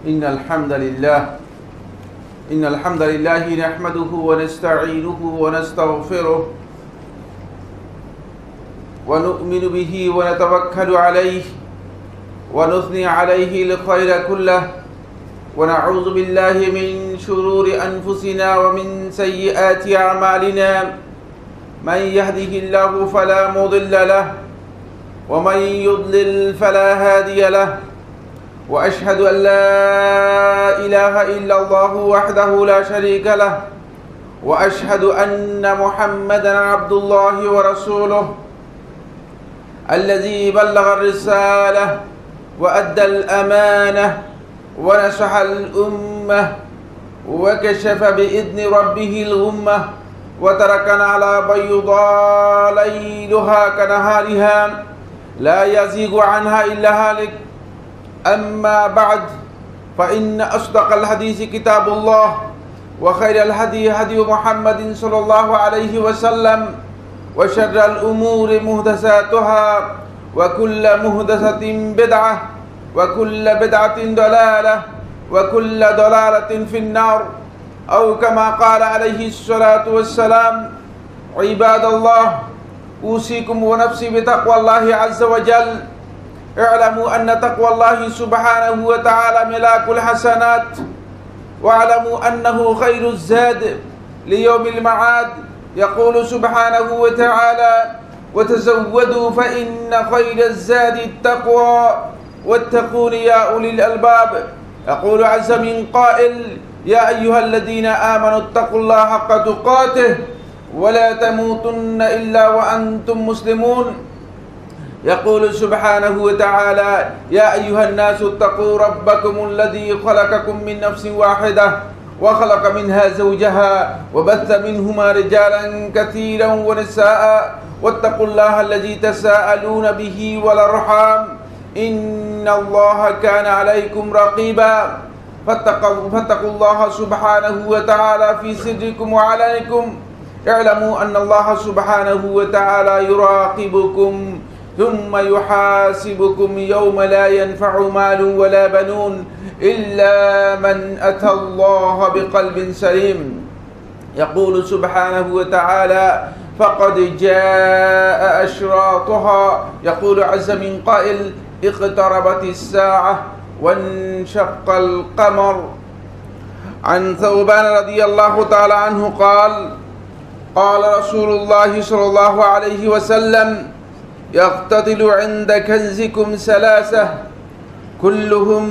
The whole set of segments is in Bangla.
إن الحمد لله نحمده ونستعينه ونستغفره ونؤمن به ونتوكل عليه ونثني عليه الخير كله ونعوذ بالله من شرور أنفسنا ومن سيئات أعمالنا من يهده الله فلا مضل له ومن يضلل فلا هادي له وأشهد أن لا إله إلا الله وحده لا شريك له وأشهد أن محمدا عبد الله ورسوله الذي بلغ الرسالة وأدى الأمانة ونصح الأمة وكشف بإذن ربه الغمة وتركنا على بيضاء ليلها كنهارها لا يزيغ عنها إلا هالك. أما بعد فإن أصدق الحديث كتاب الله وخير الهدي هدي محمد صلى الله عليه وسلم وشر الأمور محدثاتها وكل محدثة بدعة وكل بدعة ضلالة وكل ضلالة في النار أو كما قال عليه الصلاة والسلام. عباد الله، أوصيكم ونفسي بتقوى الله عز وجل. اعلموا أن تقوى الله سبحانه وتعالى ملاك الحسنات، واعلموا أنه خير الزاد ليوم المعاد. يقول سبحانه وتعالى: وتزودوا فإن خير الزاد التقوى واتقون يا أولي الألباب. يقول عز من قائل: يا أيها الذين آمنوا اتقوا الله حق تقاته ولا تموتن إلا وأنتم مسلمون. يقول سبحانه وتعالى: يا أيها الناس اتقوا ربكم الذي خلقكم من نفس واحدة وخلق منها زوجها وبث منهما رجالا كثيرا ونساء واتقوا الله الذي تساءلون به والأرحام إن الله كان عليكم رقيبا. فاتقوا الله سبحانه وتعالى في سركم وعلانكم. اعلموا أن الله سبحانه وتعالى يراقبكم ثم يحاسبكم يوم لا ينفع مال ولا بنون إلا من أتى الله بقلب سليم. يقول سبحانه وتعالى: فقد جاء أشراطها. يقول عز من قائل: اقتربت الساعة وانشق القمر. عن ثوبان رضي الله تعالى عنه قال: قال رسول الله صلى الله عليه وسلم: يقتتل عند كنزكم ثلاثة كلهم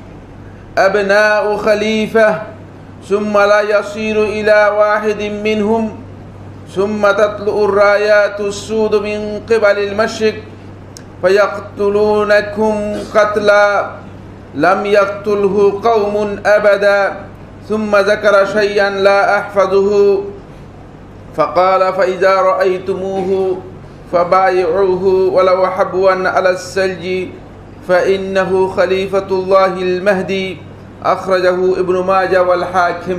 أبناء خليفة ثم لا يصير إلى واحد منهم ثم تطلع الرايات السود من قبل المشرق فيقتلونكم قتلا لم يقتله قوم أبدا. ثم ذكر شيئا لا أحفظه فقال: فإذا رأيتموه فبايعوه ولو حبوا على الثلج فإنه خليفة الله المهدي. أخرجه ابن ماجه والحاكم.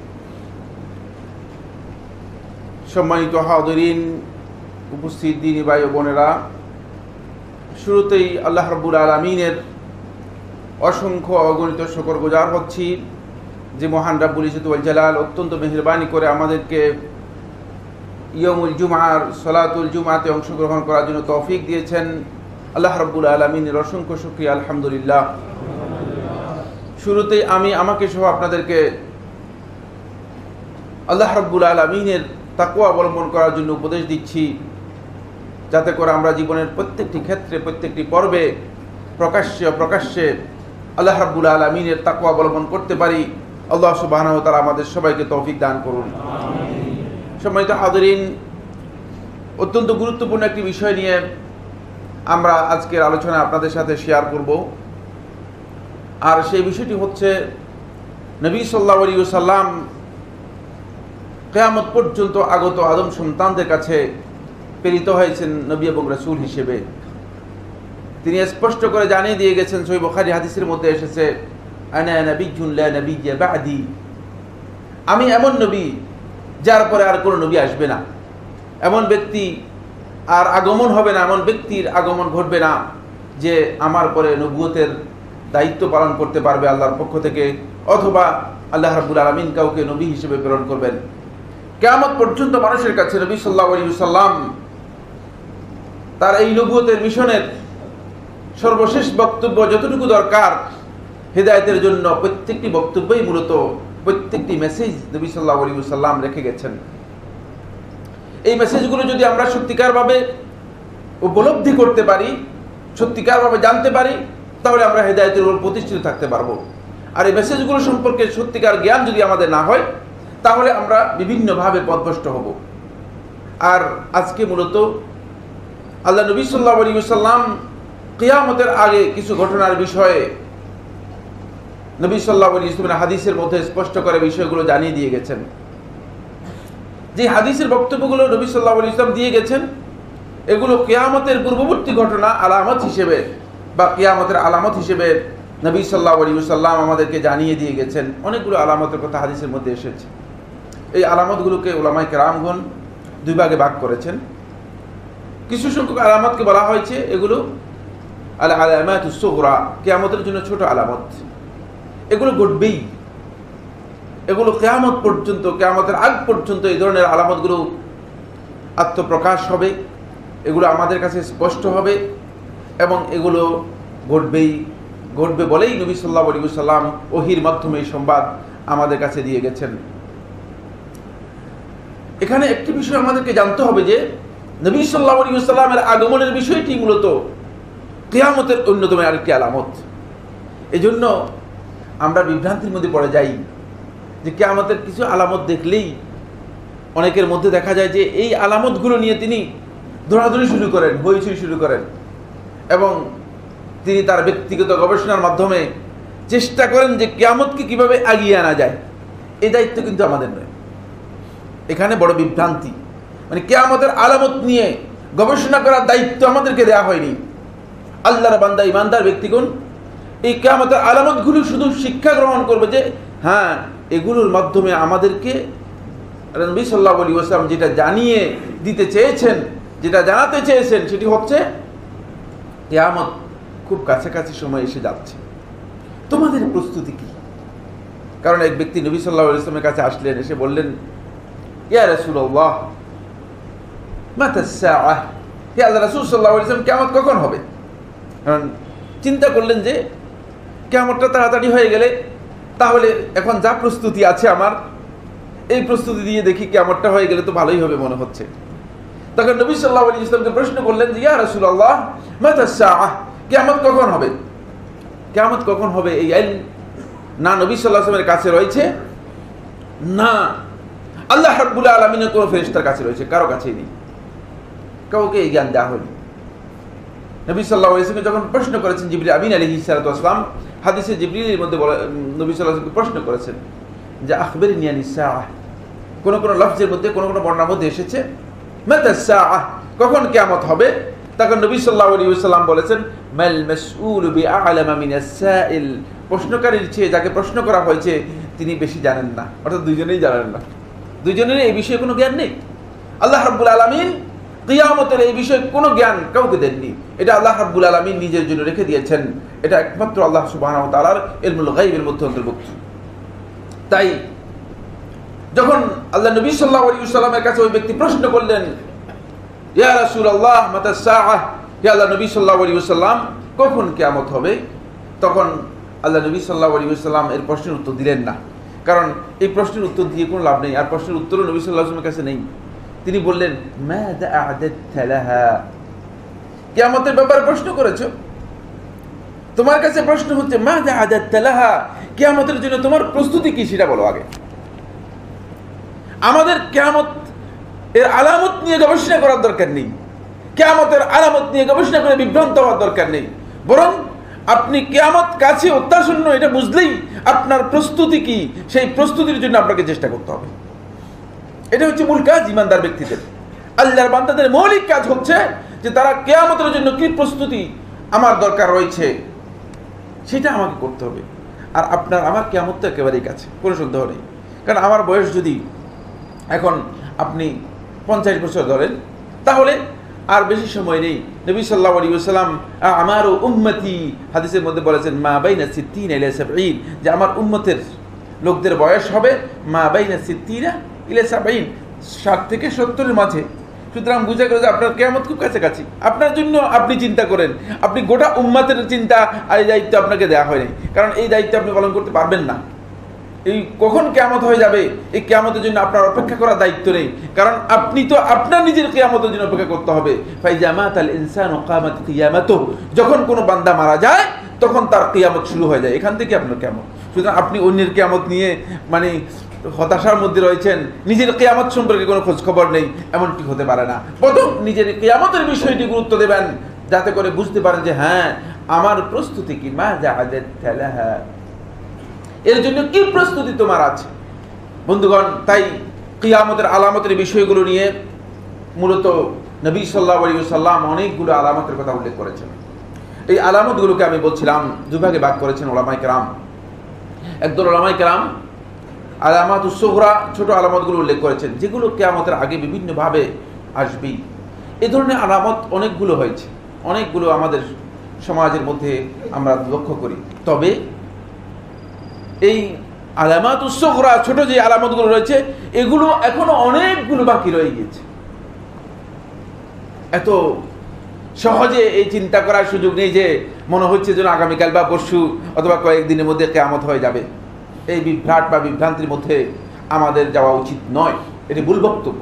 সম্মানিত হাজিরিন, উপস্থিত দিনী ভাই ও বোনেরা, শুরুতেই আল্লাহ রাব্বুল আলামিনের অসংখ্য অগণিত শুকরগুজার হচ্ছি যে মহান রাব্বুল ইজ্জত ওয়াল জালাল অত্যন্ত মেহেরবানি করে আমাদেরকে ইয়ামুল জুমআর সালাতুল জুমআতে অংশগ্রহণ করার জন্য তৌফিক দিয়েছেন। আল্লাহ রাব্বুল আলামিনের অসংখ্য শুকরিয়া, আলহামদুলিল্লাহ। শুরুতেই আমি আমাকে সহ আপনাদেরকে আল্লাহ রাব্বুল আলামিনের তাকওয়া অবলম্বন করার জন্য উপদেশ দিচ্ছি, যাতে করে আমরা জীবনের প্রত্যেকটি ক্ষেত্রে, প্রত্যেকটি পর্বে প্রকাশ্যে আল্লাহ রাব্বুল আলামিনের তাকওয়া অবলম্বন করতে পারি। আল্লাহ সুবহানাহু ওয়া তাআলা আমাদের সবাইকে তৌফিক দান করুন। সম্মানিত হাজিরিন, অত্যন্ত গুরুত্বপূর্ণ একটি বিষয় নিয়ে আমরা আজকের আলোচনা আপনাদের সাথে শেয়ার করব। আর সেই বিষয়টি হচ্ছে নবী সাল্লাল্লাহু আলাইহি ওয়াসাল্লাম কিয়ামত পর্যন্ত আগত আদম সন্তানদের কাছে প্রেরিত হয়েছেন নবী এবং রাসূল হিসেবে। তিনি স্পষ্ট করে জানিয়ে দিয়ে গেছেন, সহিহ বুখারী হাদিসের মধ্যে এসেছে, আনা নাবিয়্যুন লা নাবিয়্যা বা'দি, আমি এমন নবী যার পরে আর কোনো নবী আসবে না, এমন ব্যক্তি আর আগমন হবে না, এমন ব্যক্তির আগমন ঘটবে না যে আমার পরে নবুয়তের দায়িত্ব পালন করতে পারবে আল্লাহর পক্ষ থেকে, অথবা আল্লাহ রাব্বুল আলামিন কাউকে নবী হিসেবে প্রেরণ করবেন। কিয়ামত পর্যন্ত মানুষের কাছে নবী সাল্লাল্লাহু আলাইহি ওয়াসাল্লাম তার এই নবুয়তের মিশনের সর্বশেষ বক্তব্য যতটুকু দরকার হেদায়েতের জন্য, প্রত্যেকটি বক্তব্যই মূলত প্রত্যেকটি মেসেজ নবী সাল্লাল্লাহু আলাইহি ওয়াসাল্লাম রেখে গেছেন। এই মেসেজগুলো যদি আমরা সত্যিকারভাবে উপলব্ধি করতে পারি, সত্যিকারভাবে জানতে পারি, তাহলে আমরা হেদায়েতের উপর প্রতিষ্ঠিত থাকতে পারবো। আর এই মেসেজগুলো সম্পর্কে সত্যিকার জ্ঞান যদি আমাদের না হয়, তাহলে আমরা বিভিন্নভাবে পথভ্রষ্ট হব। আর আজকে মূলত আল্লাহ নবী সাল্লাল্লাহু আলাইহি ওয়াসাল্লাম কিয়ামতের আগে কিছু ঘটনার বিষয়ে নবী সাল্লাল্লাহু আলাইহি ওয়াসাল্লামের হাদিসের মধ্যে স্পষ্ট করে বিষয়গুলো জানিয়ে দিয়ে গেছেন। যে হাদিসের বক্তব্যগুলো নবী সাল্লাল্লাহু আলাইহি ওয়াসাল্লাম দিয়ে গেছেন, এগুলো কিয়ামতের পূর্ববর্তী ঘটনা আলামত হিসেবে বা কিয়ামতের আলামত হিসেবে নবী সাল্লাল্লাহু আলাইহি ওয়াসাল্লাম আমাদেরকে জানিয়ে দিয়ে গেছেন। অনেকগুলো আলামতের কথা হাদিসের মধ্যে এসেছে। এই আলামতগুলোকে উলামায়ে কেরামগণ দুই ভাগে ভাগ করেছেন। কিছু সংখ্যক আলামতকে বলা হয়েছে এগুলো আল আলামাতুস সুগরা, কিয়ামতের জন্য ছোট আলামত। এগুলো ঘটবেই, এগুলো কিয়ামত পর্যন্ত, কিয়ামতের আগ পর্যন্ত এই ধরনের আলামতগুলো আত্মপ্রকাশ হবে, এগুলো আমাদের কাছে স্পষ্ট হবে এবং এগুলো ঘটবেই, ঘটবে বলেই নবী সাল্লাল্লাহু আলাইহি ওয়াসাল্লাম ওহীর মাধ্যমে এই সংবাদ আমাদের কাছে দিয়ে গেছেন। এখানে একটি বিষয় আমাদেরকে জানতে হবে যে নবী সাল্লাল্লাহু আলাইহি ওয়াসাল্লামের আগমনের বিষয়টি মূলত কিয়ামতের অন্যতম আরেকটি আলামত। এজন্য আমরা বিভ্রান্তির মধ্যে পড়ে যাই যে কিয়ামতের কিছু আলামত দেখলেই অনেকের মধ্যে দেখা যায় যে এই আলামতগুলো নিয়ে তিনি দৌড়াদৌড়ি শুরু করেন, হইচই শুরু করেন এবং তিনি তার ব্যক্তিগত গবেষণার মাধ্যমে চেষ্টা করেন যে কিয়ামতকে কিভাবে আগিয়ে আনা যায়। এই দায়িত্ব কিন্তু আমাদের নয়। এখানে বড় বিভ্রান্তি, মানে কিয়ামতের আলামত নিয়ে গবেষণা করার দায়িত্ব আমাদেরকে দেওয়া হয়নি। আল্লাহর বান্দা ইমানদার ব্যক্তিগণ এই কিয়ামতের আলামতগুলো শুধু শিক্ষা গ্রহণ করবে যে হ্যাঁ, এগুলোর মাধ্যমে আমাদেরকে নবী সাল্লাল্লাহু আলাইহি ওয়াসাল্লাম যেটা জানিয়ে দিতে চেয়েছেন, যেটা জানাতে চেয়েছেন, সেটি হচ্ছে কিয়ামত খুব কাছাকাছি সময় এসে যাচ্ছে, তোমাদের প্রস্তুতি কি? কারণ এক ব্যক্তি নবী সাল্লাল্লাহু আলাইহি ওয়াসাল্লামের কাছে আসলেন, এসে বললেন, ইয়া রাসূলুল্লাহ মাতা সাআহ, হে আল্লাহ রাসূল সাল্লাল্লাহু আলাইহি ওয়াসাল্লাম, কিয়ামত কখন হবে? কারণ চিন্তা করলেন যে কিয়ামতটা তাড়াতাড়ি হয়ে গেলে তাহলে এখন যা প্রস্তুতি আছে আমার, এই প্রস্তুতি দিয়ে দেখি কিয়ামতটা হয়ে গেলে তো ভালোই হবে মনে হচ্ছে। তখন নবী সাল্লাল্লাহু আলাইহি ওয়াসাল্লামকে প্রশ্ন করলেন যে ইয়া রাসূলুল্লাহ মাতা সাআহ, কিয়ামত কখন হবে? কিয়ামত কখন হবে এই ইলম না নবী সাল্লাল্লাহু আলাইহি ওয়াসাল্লামের কাছে রয়েছে, না আল্লাহ রাব্বুল আলামিনের কোন ফেরেশতার কাছে রয়েছে, কারো কাছেই নেই, কাউকে এই জ্ঞান দেওয়া হয়নি। নবী সাল্লাল্লাহু আলাইহি ওয়াসাল্লাম যখন প্রশ্ন করেছেন, জিবরিল আমিন আলাইহিস সালাতু ওয়াস সালাম হাদিসে জিবরিলের মধ্যে নবী সাল্লাল্লাহু আলাইহি ওয়াসাল্লামকে প্রশ্ন করেছেন যে আখবিরনি আনিস সাআহ, কোন কোন লফজের মধ্যে, কোন কোন বর্ণনার মধ্যে এসেছে মাতা সাআহ, কখন কিয়ামত হবে? তখন নবী সাল্লাল্লাহু আলাইহি ওয়াসাল্লাম বলেছেন মাল মাসউলু বিআলামা মিনাস সাইল, প্রশ্নকারীর চেয়ে যাকে প্রশ্ন করা হয়েছে তিনি বেশি জানেন না। অর্থাৎ দুইজনেই জানেন না, দুইজনের এই বিষয়ে কোনো জ্ঞান নেই। আল্লাহ রাব্বুল আলামিন কিয়ামতের এই বিষয়ে কোনো জ্ঞান কাউকে দেননি, এটা আল্লাহ রাব্বুল আলামিন নিজের জন্য রেখে দিয়েছেন। এটা একমাত্র আল্লাহ সুবহানাহু ওয়া তাআলার ইলমুল গায়বের মধ্যে অন্তর্ভুক্ত। তাই যখন আল্লাহ নবী সাল্লাল্লাহু আলাইহি ওয়াসাল্লামের কাছে ওই ব্যক্তি প্রশ্ন করলেন ইয়া রাসূলুল্লাহ মাতা সাআহ, হে আল্লাহ নবী সাল্লাল্লাহু আলাইহি ওয়াসাল্লাম কখন কিয়ামত হবে? তখন আল্লাহ নবী সাল্লাল্লাহু আলাইহি ওয়াসাল্লাম এর প্রশ্নের উত্তর দিলেন না, কারণ এই প্রশ্নের উত্তর দিয়ে কোনো লাভ নেই, আর প্রশ্নের উত্তরও নবী সাল্লাল্লাহু আলাইহি ওয়াসাল্লামের কাছে নেই। তিনি বললেন মাযা আ'দাদতা লাহা, কিয়ামতের ব্যাপারে প্রশ্ন করেছো, তোমার কাছে প্রশ্ন হচ্ছে মাযা আ'দাদতা লাহা, কিয়ামতের জন্য তোমার প্রস্তুতি কি সেটা বলো আগে। আমাদের কিয়ামত এর আলামত নিয়ে গবেষণা করার দরকার নেই, কিয়ামতের আলামত নিয়ে গবেষণা করে বিভ্রান্ত হওয়ার দরকার নেই, বরং আপনি কিয়ামত কাছে অত্যাসন্ন এটা বুঝলেই আপনার প্রস্তুতি কি, সেই প্রস্তুতির জন্য আপনাকে চেষ্টা করতে হবে। এটা হচ্ছে মূল কাজ ইমানদার ব্যক্তিদের। আল্লাহর বান্দাদের মৌলিক কাজ হচ্ছে যে তারা কিয়ামতের জন্য কি প্রস্তুতি আমার দরকার রয়েছে সেটা আমাকে করতে হবে। আর আপনার আমার কিয়ামত তো একেবারেই কাছে, কোনো সন্দেহ নেই। কারণ আমার বয়স যদি এখন আপনি 50 বছর ধরেন, তাহলে আর বেশি সময় নেই। নবী সাল্লাল্লাহু আলাইহি ওয়াসাল্লাম আমারু উম্মতি হাদিসের মধ্যে বলেছেন মা বাইনা 60 ইলা 70, যে আমার উম্মতের লোকদের বয়স হবে মা বাইনা 60 ইলা 70, 60 থেকে 70 এর মাঝে। সুতরাং বুঝা গেল যে আপনার কিয়ামত খুব কাছাকাছি। আপনার জন্য আপনি চিন্তা করেন, আপনি গোটা উম্মতের চিন্তা আর এই দায়িত্ব আপনাকে দেওয়া হয়নি, কারণ এই দায়িত্ব আপনি পালন করতে পারবেন না। এই কখন কিয়ামত হয়ে যাবে, এই কিয়ামতের জন্য আপনার অপেক্ষা করার দায়িত্ব নেই, কারণ আপনি তো আপনার নিজের কিয়ামতের জন্য অপেক্ষা করতে হবে। ফাইজা মাতাল ইনসানু কামাত কিয়ামাতুহু, যখন কোনো বান্দা মারা যায় তখন তার কিয়ামত শুরু হয়ে যায়, এখান থেকে আপনার কিয়ামত। সুতরাং আপনি অন্যের কিয়ামত নিয়ে মানে হতাশার মধ্যে রয়েছেন, নিজের কিয়ামত সম্পর্কে কোনো খোঁজ খবর নেই, এমনটি হতে পারে না। প্রথম নিজের কিয়ামতের বিষয়টি গুরুত্ব দেবেন, যাতে করে বুঝতে পারেন যে হ্যাঁ আমার প্রস্তুতি কি, মা জাআদাত লাহা, এর জন্য কি প্রস্তুতি তোমার আছে। বন্ধুগণ, তাই কিয়ামতের আলামতের বিষয়গুলো নিয়ে মূলত নবী সাল্লাল্লাহু আলাইহি ওয়াসাল্লাম অনেকগুলো আলামতের কথা উল্লেখ করেছেন। এই আলামতগুলোকে আমি বলছিলাম দুভাগে ভাগ করেছেন ওলামায়ে কেরাম। একদল ওলামায়ে কেরাম আলামাতুস সুগরা, ছোট আলামতগুলো উল্লেখ করেছেন, যেগুলো কিয়ামতের আগে বিভিন্নভাবে আসবেই। এই ধরনের আলামত অনেকগুলো হয়েছে, অনেকগুলো আমাদের সমাজের মধ্যে আমরা লক্ষ্য করি। তবে এই আলামাতুস সুগরা, ছোট যে আলামতগুলো রয়েছে, এগুলো এখনো অনেকগুলো বাকি রয়ে গিয়েছে। এত সহজে এই চিন্তা করার সুযোগ নেই যে মনে হচ্ছে যেন আগামীকাল বা পরশু অথবা কয়েকদিনের মধ্যে কিয়ামত হয়ে যাবে। এই বিভ্রাট বা বিভ্রান্তির মধ্যে আমাদের যাওয়া উচিত নয়, এটি ভুল বক্তব্য।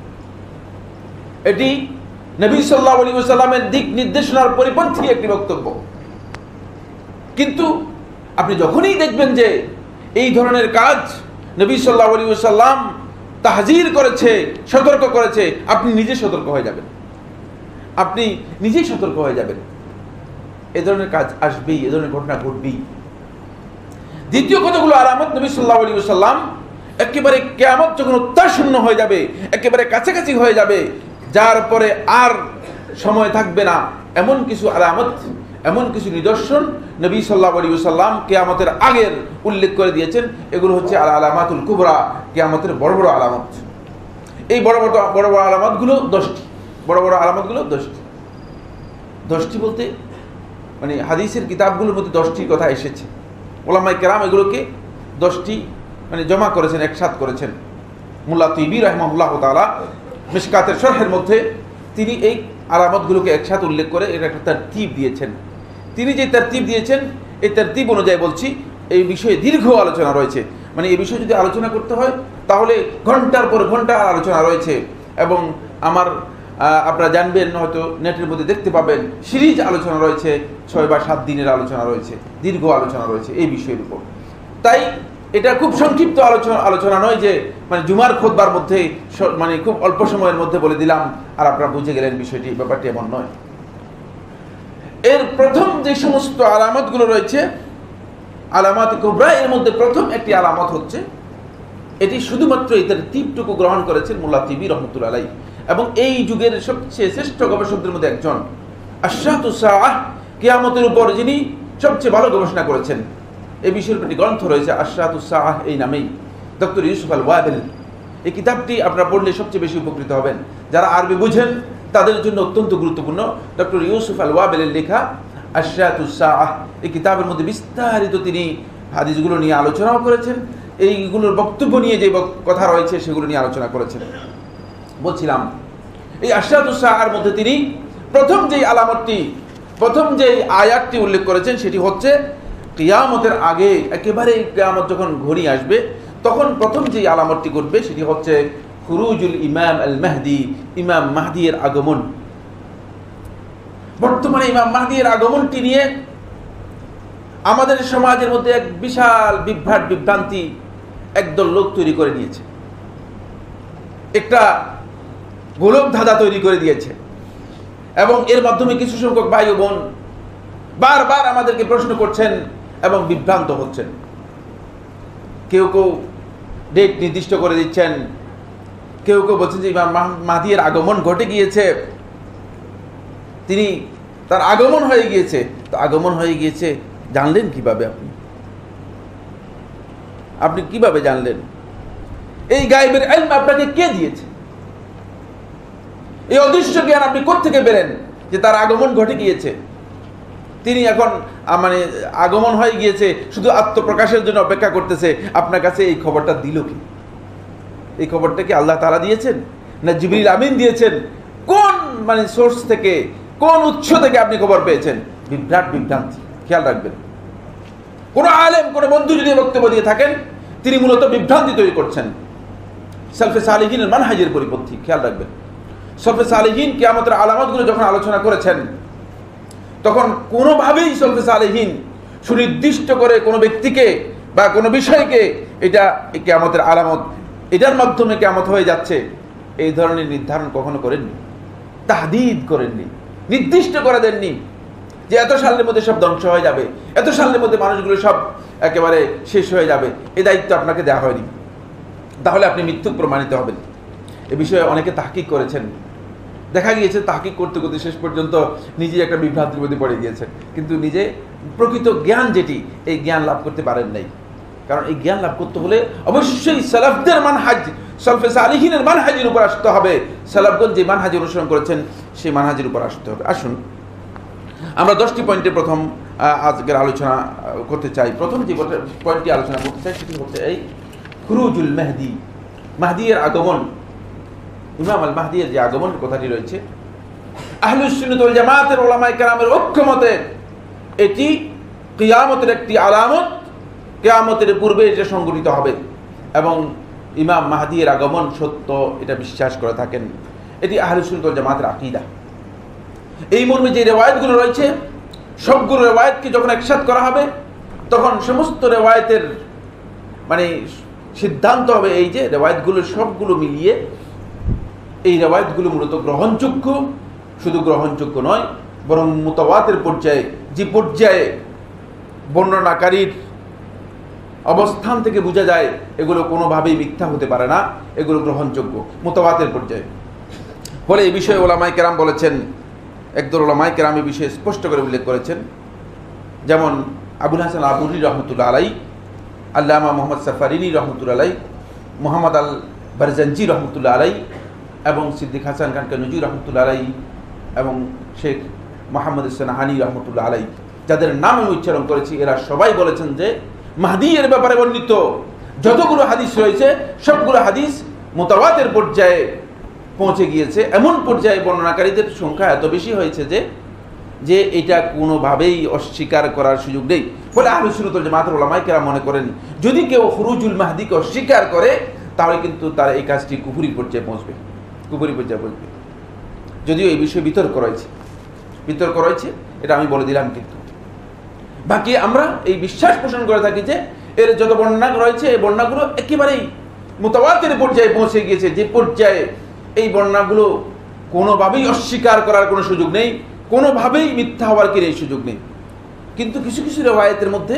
এটি নবী সাল্লাল্লাহু আলাইহি ওয়াসাল্লামের দিক নির্দেশনার পরিপন্থী একটি বক্তব্য। কিন্তু আপনি যখনই দেখবেন যে এই ধরনের কাজ নবী সাল্লাল্লাহু আলাইহি ওয়াসাল্লাম তাহজির করেছে, সতর্ক করেছে, আপনি নিজে সতর্ক হয়ে যাবেন, আপনি নিজেই সতর্ক হয়ে যাবেন। এ ধরনের কাজ আসবেই, এ ধরনের ঘটনা ঘটবেই। দ্বিতীয় কতগুলো আলামত নবী সাল্লাল্লাহু আলাইহি ওয়াসাল্লাম একেবারে কিয়ামত যখন উত্তাসন্ন হয়ে যাবে, একেবারে কাছাকাছি হয়ে যাবে, যার পরে আর সময় থাকবে না, এমন কিছু আলামত, এমন কিছু নিদর্শন নবী সাল্লাল্লাহু আলাইহি ওয়াসাল্লাম কিয়ামতের আগের উল্লেখ করে দিয়েছেন। এগুলো হচ্ছে আলামাতুল কুবরা, কিয়ামতের বড় বড় আলামত। এই বড় বড় আলামতগুলো 10টি, বড় বড় আলামতগুলো 10টি। 10টি বলতে মানে হাদিসের কিতাবগুলোর মধ্যে 10টির কথা এসেছে। ওলামায়ে কেরাম এগুলোকে 10টি মানে জমা করেছেন, একসাথ করেছেন। মুল্লা তিবি রাহিমাহুল্লাহ তাআলা মিশকাতের শরহের মধ্যে তিনি এই আলামতগুলোকে একসাথে উল্লেখ করে এর একটা তারতিব দিয়েছেন। তিনি যে তারতিব দিয়েছেন, এই তারতিব অনুযায়ী বলছি, এই বিষয়ে দীর্ঘ আলোচনা রয়েছে। মানে এই বিষয়ে যদি আলোচনা করতে হয় তাহলে ঘন্টার পর ঘন্টা আলোচনা রয়েছে। এবং আপনারা জানবেন, হয়তো নেটের মধ্যে দেখতে পাবেন, সিরিজ আলোচনা রয়েছে, 6 বা 7 দিনের আলোচনা রয়েছে, দীর্ঘ আলোচনা রয়েছে এই বিষয়ের উপর। তাই এটা খুব সংক্ষিপ্ত আলোচনা নয় যে মানে জুমার খুতবার মধ্যে মানে খুব অল্প সময়ের মধ্যে বলে দিলাম আর আপনারা বুঝে গেলেন বিষয়টি, ব্যাপারটি এমন নয়। এর প্রথম যে সমস্ত আলামতগুলো রয়েছে, আলামাত কুবরা, এর মধ্যে প্রথম একটি আলামত হচ্ছে, এটি শুধুমাত্র এটার তীরটুকু গ্রহণ করেছেন মুল্লা তিবি রহমতুল্লাহ আলাইহি, এবং এই যুগের সবচেয়ে শ্রেষ্ঠ গবেষকদের মধ্যে একজন, আশরাতুস সাআহ, কিয়ামতের উপর যিনি সবচেয়ে ভালো গবেষণা করেছেন। এই বিষয়ের একটি গ্রন্থ রয়েছে আশরাতুস সাআহ এই নামেই, ডক্টর ইউসুফ আল ওয়াবিল। এই কিতাবটি আপনারা পড়লে সবচেয়ে বেশি উপকৃত হবেন। যারা আরবি বুঝেন তাদের জন্য অত্যন্ত গুরুত্বপূর্ণ। ডক্টর ইউসুফ আল ওয়াবিলের লেখা আশরাতুস সাআহ, এই কিতাবের মধ্যে বিস্তারিত তিনি হাদিসগুলো নিয়ে আলোচনাও করেছেন, এইগুলোর বক্তব্য নিয়ে যে কথা রয়েছে সেগুলো নিয়ে আলোচনা করেছেন। বলছিলাম, এই আশরাতুস সাআহর মধ্যে তিনি প্রথম যেই আলামতটি, প্রথম যেই আয়াতটি উল্লেখ করেছেন, সেটি হচ্ছে কিয়ামতের আগে, একেবারে কিয়ামত যখন ঘনিয়ে আসবে তখন প্রথম যেই আলামতটি ঘটবে সেটি হচ্ছে খুরুজুল ইমাম আল মাহদি, ইমাম মাহদির আগমন। বর্তমানে ইমাম মাহদির আগমনটি নিয়ে আমাদের সমাজের মধ্যে এক বিশাল বিভ্রান্তি একদল লোক তৈরি করে নিয়েছে, একটা গোলক ধাঁধা তৈরি করে দিয়েছে। এবং এর মাধ্যমে কিছু সংখ্যক ভাই ও বোন বারবার আমাদেরকে প্রশ্ন করছেন এবং বিভ্রান্ত হচ্ছেন। কেউ কেউ ডেট নির্দিষ্ট করে দিচ্ছেন, কেউ কেউ বলছেন যে ইমাম মাহদির আগমন ঘটে গিয়েছে, তিনি তার আগমন হয়ে গিয়েছে। তো আগমন হয়ে গিয়েছে জানলেন কিভাবে? আপনি কিভাবে জানলেন? এই গায়েবের ইলম আপনাকে কে দিয়েছে? এই অদৃশ্য জ্ঞান আপনি কোত্থেকে পেলেন যে তার আগমন ঘটে গিয়েছে, তিনি এখন মানে আগমন হয়ে গিয়েছে, শুধু আত্মপ্রকাশের জন্য অপেক্ষা করতেছে? আপনার কাছে এই খবরটা দিল কি? এই খবরটা কি আল্লাহ তাআলা দিয়েছেন না জিবরিল আমিন দিয়েছেন? কোন মানে সোর্স থেকে, কোন উৎস থেকে আপনি খবর পেয়েছেন? বিভ্রান্তি। খেয়াল রাখবেন, কোন আলেম, কোন বন্ধু যদি বক্তব্য দিয়ে থাকেন, তিনি মূলত বিভ্রান্তি তৈরি করছেন। সালফে সালেহিনের মানহাজের পরিপন্থী। খেয়াল রাখবেন, সালফে সালেহিন কিয়ামতের আলামতগুলো যখন আলোচনা করেছেন, তখন কোনোভাবেই সালফে সালেহিন সুনির্দিষ্ট করে কোনো ব্যক্তিকে বা কোনো বিষয়কে এটা কিয়ামতের আলামত, এটার মাধ্যমে কিয়ামত হয়ে যাচ্ছে, এই ধরনের নির্ধারণ কখনো করেননি, তাহদিদ করেননি, নির্দিষ্ট করে দেননি যে এত সালের মধ্যে সব ধ্বংস হয়ে যাবে, এত সালের মধ্যে মানুষগুলো সব একেবারে শেষ হয়ে যাবে। এই দায়িত্ব আপনাকে দেওয়া হয়নি, তাহলে আপনি মিথ্যুক প্রমাণিত হবেন। এ বিষয়ে অনেকে তাহকিক করেছেন, দেখা গিয়েছে তাহকিক করতে করতে শেষ পর্যন্ত নিজে একটা বিভ্রান্তির মধ্যে পড়ে গিয়েছেন, কিন্তু নিজে প্রকৃত জ্ঞান যেটি, এই জ্ঞান লাভ করতে পারেন নাই। কারণ এই জ্ঞান লাভ করতে হলে অবশ্যই সালাফদের মানহাজ, সালফে সালেহিনের মানহাজের উপর আসতে হবে। সালাফগণ যে মানহাজ অনুসরণ করেছেন সেই মানহাজের উপর আসতে হবে। আসুন আমরা 10টি পয়েন্টে প্রথম আজকের আলোচনা করতে চাই। প্রথম যে পয়েন্টটি আলোচনা করতে চাই সেটি হচ্ছে এই খুরুজুল মেহদি, মাহদিয়ের আগমন। ইমাম আল মাহদিয়ের যে আগমন কথাটি রয়েছে, আহলুস সুন্নাত ওয়াল জামাতের উলামায়ে কেরামের ঐক্যমতে এটি কিয়ামতের একটি আলামত, কিয়ামতের পূর্বে এটা সংঘটিত হবে এবং ইমাম মাহদিয়ের আগমন সত্য, এটা বিশ্বাস করে থাকেন। এটি আহলুস সুন্নাত ওয়াল জামাতের আকীদা। এই মর্মে যে রেওয়ায়েতগুলো রয়েছে, সবগুলো রেওয়ায়েতকে যখন একসাথ করা হবে, তখন সমস্ত রেওয়ায়েতের মানে সিদ্ধান্ত হবে এই যে রেওয়ায়েতগুলো সবগুলো মিলিয়ে এই রেওয়ায়েতগুলো মূলত গ্রহণযোগ্য। শুধু গ্রহণযোগ্য নয়, বরং মুতাওয়াতির পর্যায়ে, যে পর্যায়ে বর্ণনাকারীর অবস্থান থেকে বোঝা যায় এগুলো কোনোভাবেই মিথ্যা হতে পারে না, এগুলো গ্রহণযোগ্য মুতাওয়াতির পর্যায়ে। ফলে এই বিষয়ে ওলামায়ে কেরাম বলেছেন, একদল ওলামায়ে কেরাম এই বিষয়ে স্পষ্ট করে উল্লেখ করেছেন। যেমন আবুল হাসান আবুরি রহমতুল্লাহ আলাই, আল্লামা মোহাম্মদ সাফারিনি রহমতুল্লাহ আলাই, মোহাম্মদ আল বারজানজি রহমতুল্লাহ আলাই এবং সিদ্দিক হাসান খান কানুজি রহমতুল্লাহ আলাই এবং শেখ মোহাম্মদ সানাহানি রহমতুল্লাহ আলাই, যাদের নাম আমি উচ্চারণ করেছি, এরা সবাই বলেছেন যে মাহদী এর ব্যাপারে বর্ণিত যতগুলো হাদিস রয়েছে সবগুলো হাদিস মুতাওয়াতির পর্যায়ে পৌঁছে গিয়েছে। এমন পর্যায়ে বর্ণনাকারীদের সংখ্যা এত বেশি হয়েছে যে এটা কোনোভাবেই অস্বীকার করার সুযোগ নেই। ফলে আহলুস সুন্নাত ওয়াল জামাতের উলামায়ে কেরাম মনে করেন যদি কেউ খুরুজুল মাহদিকে অস্বীকার করে তাহলে কিন্তু তার এই কাজটি কুফরি পর্যায়ে পৌঁছবে, কুফরি পর্যায়ে পৌঁছবে। যদিও এই বিষয়ে বিতর্ক রয়েছে, এটা আমি বলে দিলাম। কিন্তু বাকি আমরা এই বিশ্বাস পোষণ করে থাকি যে এর যত বর্ণনা রয়েছে এই বর্ণনাগুলো একেবারেই মুতাওয়াতির পর্যায়ে পৌঁছে গিয়েছে, যে পর্যায়ে এই বর্ণনাগুলো কোনোভাবেই অস্বীকার করার কোনো সুযোগ নেই, কোনোভাবেই মিথ্যা হওয়ার কি এই সুযোগ নেই। কিন্তু কিছু কিছু রিওয়ায়াতের মধ্যে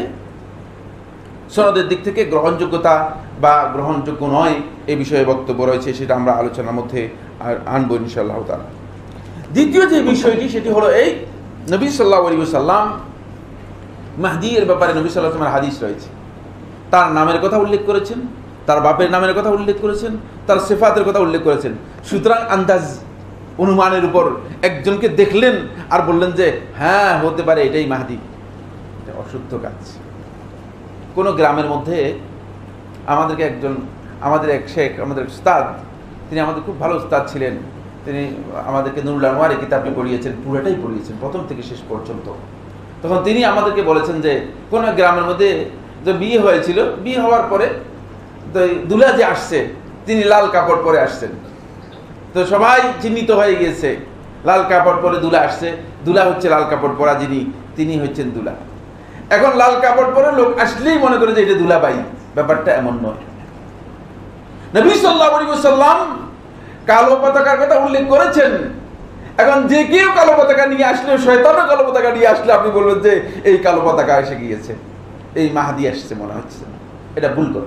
সনদের দিক থেকে গ্রহণযোগ্যতা বা গ্রহণযোগ্য নয় এই বিষয়ে বক্তব্য রয়েছে, সেটা আমরা আলোচনার মধ্যে আনবো ইনশাআল্লাহ তাআলা। দ্বিতীয় যে বিষয়টি সেটি হলো এই নবী সাল্লাল্লাহু আলাইহি ওয়াসাল্লাম মাহদী এর ব্যাপারে নবী সাল্লাল্লাহু আলাইহি ওয়াসাল্লামের হাদিস রয়েছে। তার নামের কথা উল্লেখ করেছেন, তার বাপের নামের কথা উল্লেখ করেছেন, তার সিফাতের কথা উল্লেখ করেছেন। সুতরাং আন্দাজ, অনুমানের উপর একজনকে দেখলেন আর বললেন যে হ্যাঁ হতে পারে এটাই মাহদী, এটা অশুদ্ধ কাজ। কোনো গ্রামের মধ্যে আমাদেরকে আমাদের এক শেখ, আমাদের উস্তাদ, তিনি আমাদের খুব ভালো উস্তাদ ছিলেন। তিনি আমাদেরকে নুরুল আনোয়ারের কিতাবটি পড়িয়েছেন, পুরোটাই পড়িয়েছেন প্রথম থেকে শেষ পর্যন্ত। তখন তিনি আমাদেরকে বলেছেন যে কোনো গ্রামের মধ্যে যে বিয়ে হয়েছিল, বিয়ে হওয়ার পরে দুলা যে আসছে তিনি লাল কাপড় পরে আসছেন। তো সবাই চিহ্নিত হয়ে গিয়েছে, লাল কাপড় পরে দুলা আসছে, দুলা হচ্ছে লাল কাপড় পরা যিনি, তিনি হচ্ছেন দুলা। এখন লাল কাপড় পরে লোক আসলেই মনে করে যে এটা দুলাবাই, ব্যাপারটা এমন নয়। নবী সাল্লাল্লাহু আলাইহি ওয়াসাল্লাম কালো পতাকার কথা উল্লেখ করেছেন। এখন যে কেউ কালো পতাকা নিয়ে আসলে, শয়তানও কালো পতাকা নিয়ে আসলে আপনি বলবেন যে এই কালো পতাকা এসে গিয়েছে, এই মাহদী আসছে মনে হচ্ছে। এটা ভুল কথা,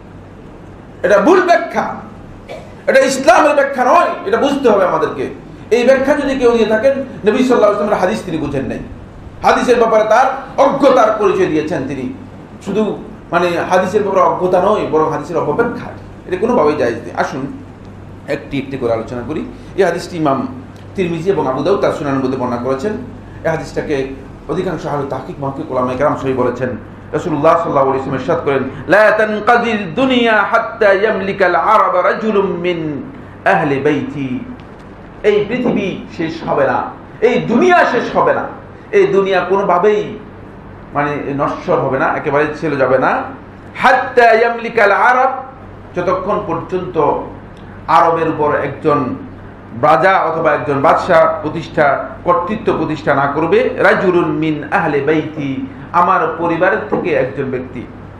এটা ভুল ব্যাখ্যা, এটা ইসলামের ব্যাখ্যা নয়। এটা বুঝতে হবে আমাদেরকে। এই ব্যাখ্যা যদি কেউ দিয়ে থাকেন, নবী সাল্লাল্লাহু আলাইহি ওয়াসাল্লামের হাদিস তিনি বুঝেন নাই, হাদিসের ব্যাপারে তার অজ্ঞতার পরিচয় দিয়েছেন তিনি। শুধু মানে হাদিসের ব্যাপারে অজ্ঞতা নয়, বরং হাদিসের অপব্যাখ্যা, এটা কোনোভাবেই জায়েজ নেই। আসুন একটি একটি করে আলোচনা করি। এই হাদিসটি ইমাম তিরমিজি এবং আবু দাউদ তার সুনানের মধ্যে বর্ণনা করেছেন। এই হাদিসটাকে অধিকাংশ আহলে তাহকিক মুহাক্কিক উলামায়ে কেরাম সহিহ বলেছেন। রাসূলুল্লাহ সাল্লাল্লাহু আলাইহি ওয়াসাল্লাম ইরশাদ করেন, লা তানকাদির দুনিয়া হাত্তা ইয়ামলিকাল আরাব রাজুলুম মিন আহলি বাইতি। এই পৃথিবী শেষ হবে না, এই দুনিয়া শেষ হবে না, এই দুনিয়া কোনোভাবেই মানে নশ্বর হবে না, একেবারে ছেড়ে যাবে না। হাত্তা ইয়ামলিকাল আরাব, যতক্ষণ পর্যন্ত আরবের উপর একজন রাজা অথবা একজন বাদশাহ কর্তৃত্ব প্রতিষ্ঠা না করবে, রাজুলুন মিন আহলে বাইতি, আমার পরিবারের থেকে একজন ব্যক্তি,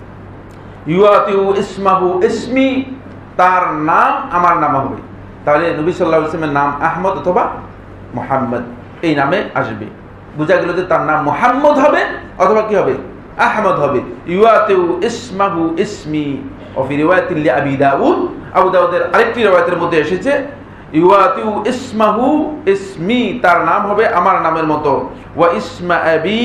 ইউআতিউ ইসমাহু ইসমি, তার নাম আমার নাম হবে। তাহলে নবী সাল্লাল্লাহু আলাইহি ওয়াসাল্লামের নাম আহমদ অথবা মুহাম্মদ, এই নামে আসবে। বোঝা গেল যে তার নাম মুহাম্মদ হবে অথবা কি হবে, আহমদ হবে। ইউআতিউ ইসমাহু ইসমি। ওয়া ফি রিওয়ায়াতিন লিআবি দাউদ, আবু দাউদের আরেকটি রিওয়ায়াতের মধ্যে এসেছে ইউআতিউ ইসমাহু ইসমি, তার নাম হবে আমার নামের মতো। ওয়া ইসমা আবি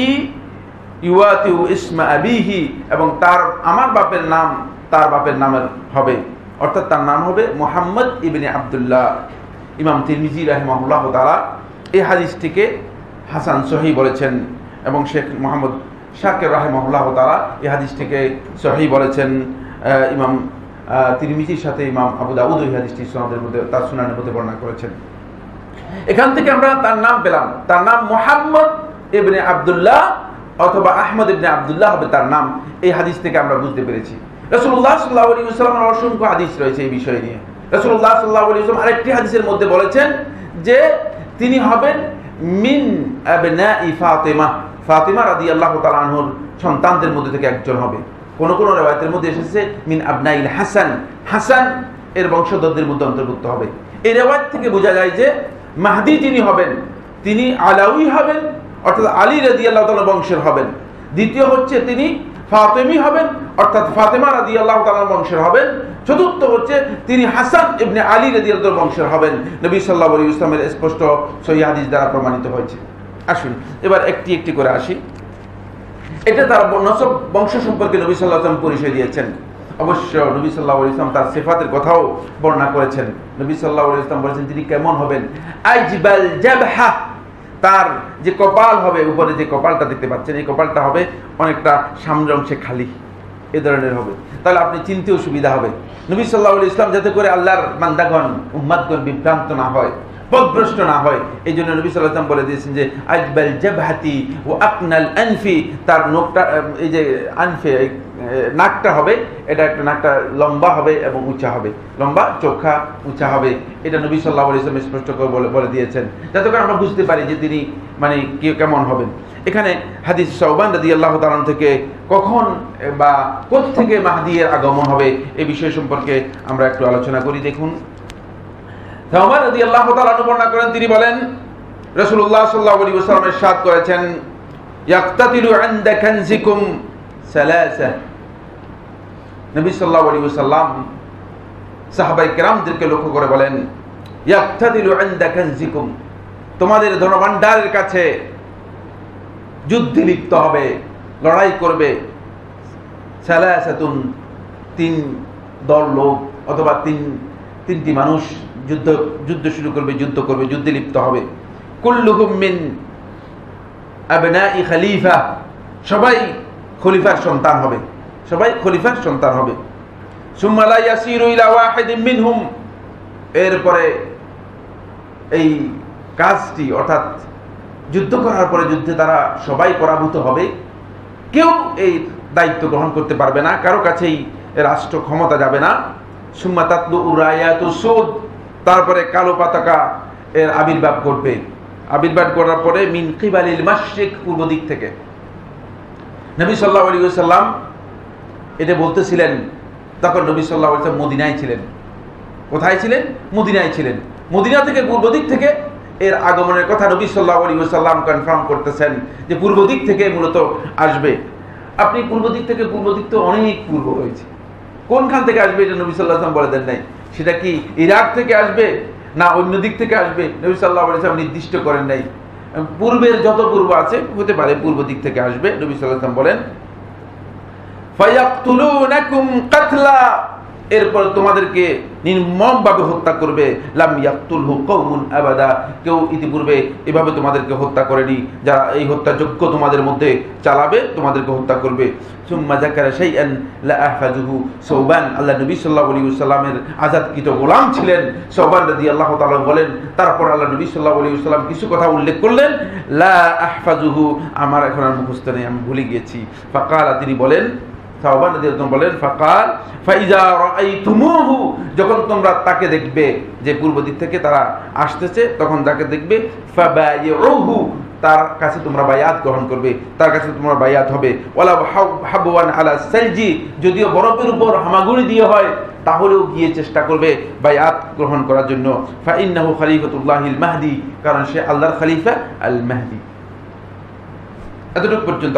ইউআতিউ ইসমা আবিহি, এবং তার আমার বাপের নাম তার বাপের নামের হবে, অর্থাৎ তার নাম হবে মুহাম্মদ ইবনে আব্দুল্লাহ। ইমাম তিরমিজি রাহিমাহুল্লাহ তাআলা এই হাদিসটিকে হাসান সহিহ বলেছেন এবং শেখ মোহাম্মদ শাকির রাহিমাহুল্লাহ তাআলা এই হাদিসটিকে সহিহ বলেছেন। ইমাম তিরমিজির সাথে ইমাম আবু দাউদ এই হাদিসটি সুনানের মধ্যে তার সুনানের মধ্যে বর্ণনা করেছেন। এখান থেকে আমরা তার নাম পেলাম, তার নাম মুহাম্মদ ইবনে আব্দুল্লাহ অথবা আহমদ ইবনে আব্দুল্লাহ হবে তার নাম। এই হাদিস থেকে আমরা বুঝতে পেরেছি। রাসূলুল্লাহ সাল্লাল্লাহু আলাইহি ওয়াসাল্লামের অসংখ্য হাদিস রয়েছে এই বিষয় নিয়ে। রাসূলুল্লাহ সাল্লাল্লাহু আলাইহি ওয়াসাল্লাম আরেকটি হাদিসের মধ্যে বলেছেন যে তিনি হবেন মিন আবনাই ফাতিমা, ফাতিমা রাদিয়াল্লাহু তাআলা আনহুর সন্তানদের মধ্যে থেকে একজন হবে। কোন কোন riwayতের মধ্যে এসেছে মিন আবনাইল হাসান, হাসান এর বংশধরদের মধ্যে অন্তর্ভুক্ত হবে। এই riwayত থেকে বোঝা যায় যে মাহদী যিনি হবেন তিনি আলাউই হবেন, অর্থাৎ আলী রাদিয়াল্লাহু তাআলা বংশের হবেন। দ্বিতীয় হচ্ছে তিনি ফাতেমি হবেন, অর্থাৎ ফাতেমা রাদিয়াল্লাহু তাআলার বংশের হবেন। চতুর্থ হচ্ছে তিনি হাসান ইবনে আলী রাদিয়াল্লাহু তাআলার বংশের হবেন। নবী সাল্লাল্লাহু আলাইহি ওয়াসাল্লামের স্পষ্ট সহিহ হাদিস দ্বারা প্রমাণিত হয়েছে। আসুন এবার একটি একটি করে আসি। এটা তার নসব বংশ সম্পর্কে নবী সাল্লাল্লাহু আলাইহি ওয়াসাল্লাম পরিচয় দিয়েছেন। অবশ্য নবী সাল্লাল্লাহু আলাইহি ওয়াসাল্লাম তার সিফাতের কথাও বর্ণনা করেছেন। নবী সাল্লাল্লাহু আলাইহি ওয়াসাল্লাম বলেছেন তিনি কেমন হবেন, আজবাল জাবহা, তার যে কপাল হবে, উপরে যে কপালটা দেখতে পাচ্ছেন এই কপালটা হবে অনেকটা সামনের অংশে খালি, এ ধরনের হবে। তাহলে আপনি চিনতেও সুবিধা হবে। নবী সাল্লাল্লাহু আলাইহি ওয়াসাল্লাম যাতে করে আল্লাহর বান্দাগণ উম্মতগণ বিভ্রান্ত না হয়, পথভ্রষ্ট না হয়, এই জন্য নবী সাল্লাল্লাহু আলাইহি ওয়াসাল্লাম বলে দিয়েছেন যে আজবাল জাবহাতি ওয়া আকনাল আনফি, তার নোকটা এই যে আনফে নাকটা হবে, এটা একটা নাকটা লম্বা হবে এবং উঁচা হবে, লম্বা চোখা উঁচা হবে। এটা নবী সাল্লাল্লাহু আলাইহি ওয়াসাল্লাম স্পষ্ট করে বলে দিয়েছেন যাতে করে আমরা বুঝতে পারি যে তিনি মানে কেমন হবেন। এখানে হাদিস সাওবান রাদিয়াল্লাহু তাআলা থেকে কখন বা কোথা থেকে মাহদীর আগমন হবে এই বিষয় সম্পর্কে আমরা একটু আলোচনা করি। দেখুন, সাওবান রাদিয়াল্লাহু তাআলা বর্ণনা করেন, তিনি বলেন রাসূলুল্লাহ সাল্লাল্লাহু আলাইহি ওয়াসাল্লাম ইরশাদ করেছেন, ইয়াকতাতিলু ইনদা কানজিকুম সালাসা। নবী সাল্লাল্লাহু আলাইহি ওয়াসাল্লাম সাহাবায়ে কেরামদেরকে লক্ষ্য করে বলেন, ইয়াকতাতিলু ইনদা কানজিকুম, তোমাদের ধনভাণ্ডারের কাছে যুদ্ধে লিপ্ত হবে, লড়াই করবে, সালাসাতুন, তিন দল লোক অথবা তিনটি মানুষ যুদ্ধ শুরু করবে, যুদ্ধে লিপ্ত হবে। কুল্লুহুম মিন আবনাই খলিফা, সবাই খলিফার সন্তান হবে, সবাই খলিফার সন্তান হবে। সুম্মা লা ইয়াসিরু ইলা ওয়াহিদিন মিনহুম, এরপরে এই কাজটি অর্থাৎ যুদ্ধ করার পরে যুদ্ধে তারা সবাই পরাভূত হবে, কেউ এই দায়িত্ব গ্রহণ করতে পারবে না, কারো কাছেই রাষ্ট্র ক্ষমতা যাবে না। সুম্মা তাতলু রায়াতু সুদ, তারপরে কালো পতাকা এর আবির্ভাব করবে, আবির্ভাব করার পরে মিন কিবালিল মাশরিক, পূর্ব দিক থেকে। নবী সাল্লাল্লাহু আলাইহি ওয়াসাল্লাম এটা বলতেছিলেন, তখন নবী সাল্লাল্লাহু আলাইহি ওয়াসাল্লাম মদিনায় ছিলেন। কোথায় ছিলেন? মদিনায় ছিলেন। মদিনা থেকে পূর্ব দিক থেকে এর আগমনের কথা নবী সাল্লাল্লাহু আলাইহি ওয়াসাল্লাম কনফার্ম করতেছেন যে পূর্ব দিক থেকে মূলত আসবে। আপনি পূর্ব দিক তো অনেক পূর্ব রয়েছে, কোনখান থেকে আসবে এটা নবী সাল্লাল্লাহু আলাইহি ওয়াসাল্লাম বলে দেন নাই। সেটা কি ইরাক থেকে আসবে না অন্য দিক থেকে আসবে, নবী সাল্লাল্লাহু আলাইহি ওয়াসাল্লাম নির্দিষ্ট করেন নাই। পূর্বের যত পূর্ব আছে হতে পারে পূর্ব দিক থেকে আসবে। নবী সাল্লাল্লাহু আলাইহি ওয়াসাল্লাম বলেন, ফায়াকতুলুনাকুম কাতলা, এরপর তোমাদেরকে নির্মমভাবে হত্যা করবে। লাম ইয়াকতুলহু কওমুন আবাদা, কেউ ইতিপূর্বে এভাবে তোমাদেরকে হত্যা করেনি। যারা এই হত্যাযজ্ঞ তোমাদের মধ্যে চালাবে তোমাদেরকে হত্যা করবে। সুম্মা যাকারা শাইআন লা আহফাজুহু, সওবান আল্লাহ নবী সাল্লাল্লাহু আলাইহি ওয়াসাল্লামের আযাদকৃত গোলাম ছিলেন সওবান রাদিয়াল্লাহু তাআলা বলেন, তারপর আল্লাহ নবী সাল্লাল্লাহু আলাইহি ওয়াসাল্লাম কিছু কথা উল্লেখ করলেন, লা আহফাজুহু, আমার এখন আর মুখস্থ নেই, আমি ভুলে গিয়েছি। ফাকালা, তিনি বলেন, সাওবান রাদিয়াল্লাহু বলেন, ফাকাল ফাইজা রাআইতুমুহু, যখন তোমরা তাকে দেখবে, যে পূর্ব দিক থেকে তারা আসতেছে, তখন তাকে দেখবে, ফাবাইউহু, তার কাছে তোমরা বায়াত গ্রহণ করবে, তার কাছে তোমরা বায়াত হবে। ওয়ালা হাবওয়ান আলা সালজি, যদিও বরফের উপর হামাগুড়ি দিয়ে হয়, তাহলেও গিয়ে চেষ্টা করবে বায়াত গ্রহণ করার জন্য। ফা ইন্নাহু খলিফাতুল্লাহিল মাহদি, কারণ সে আল্লাহর খলিফা আল মাহদি। এতটুকু পর্যন্ত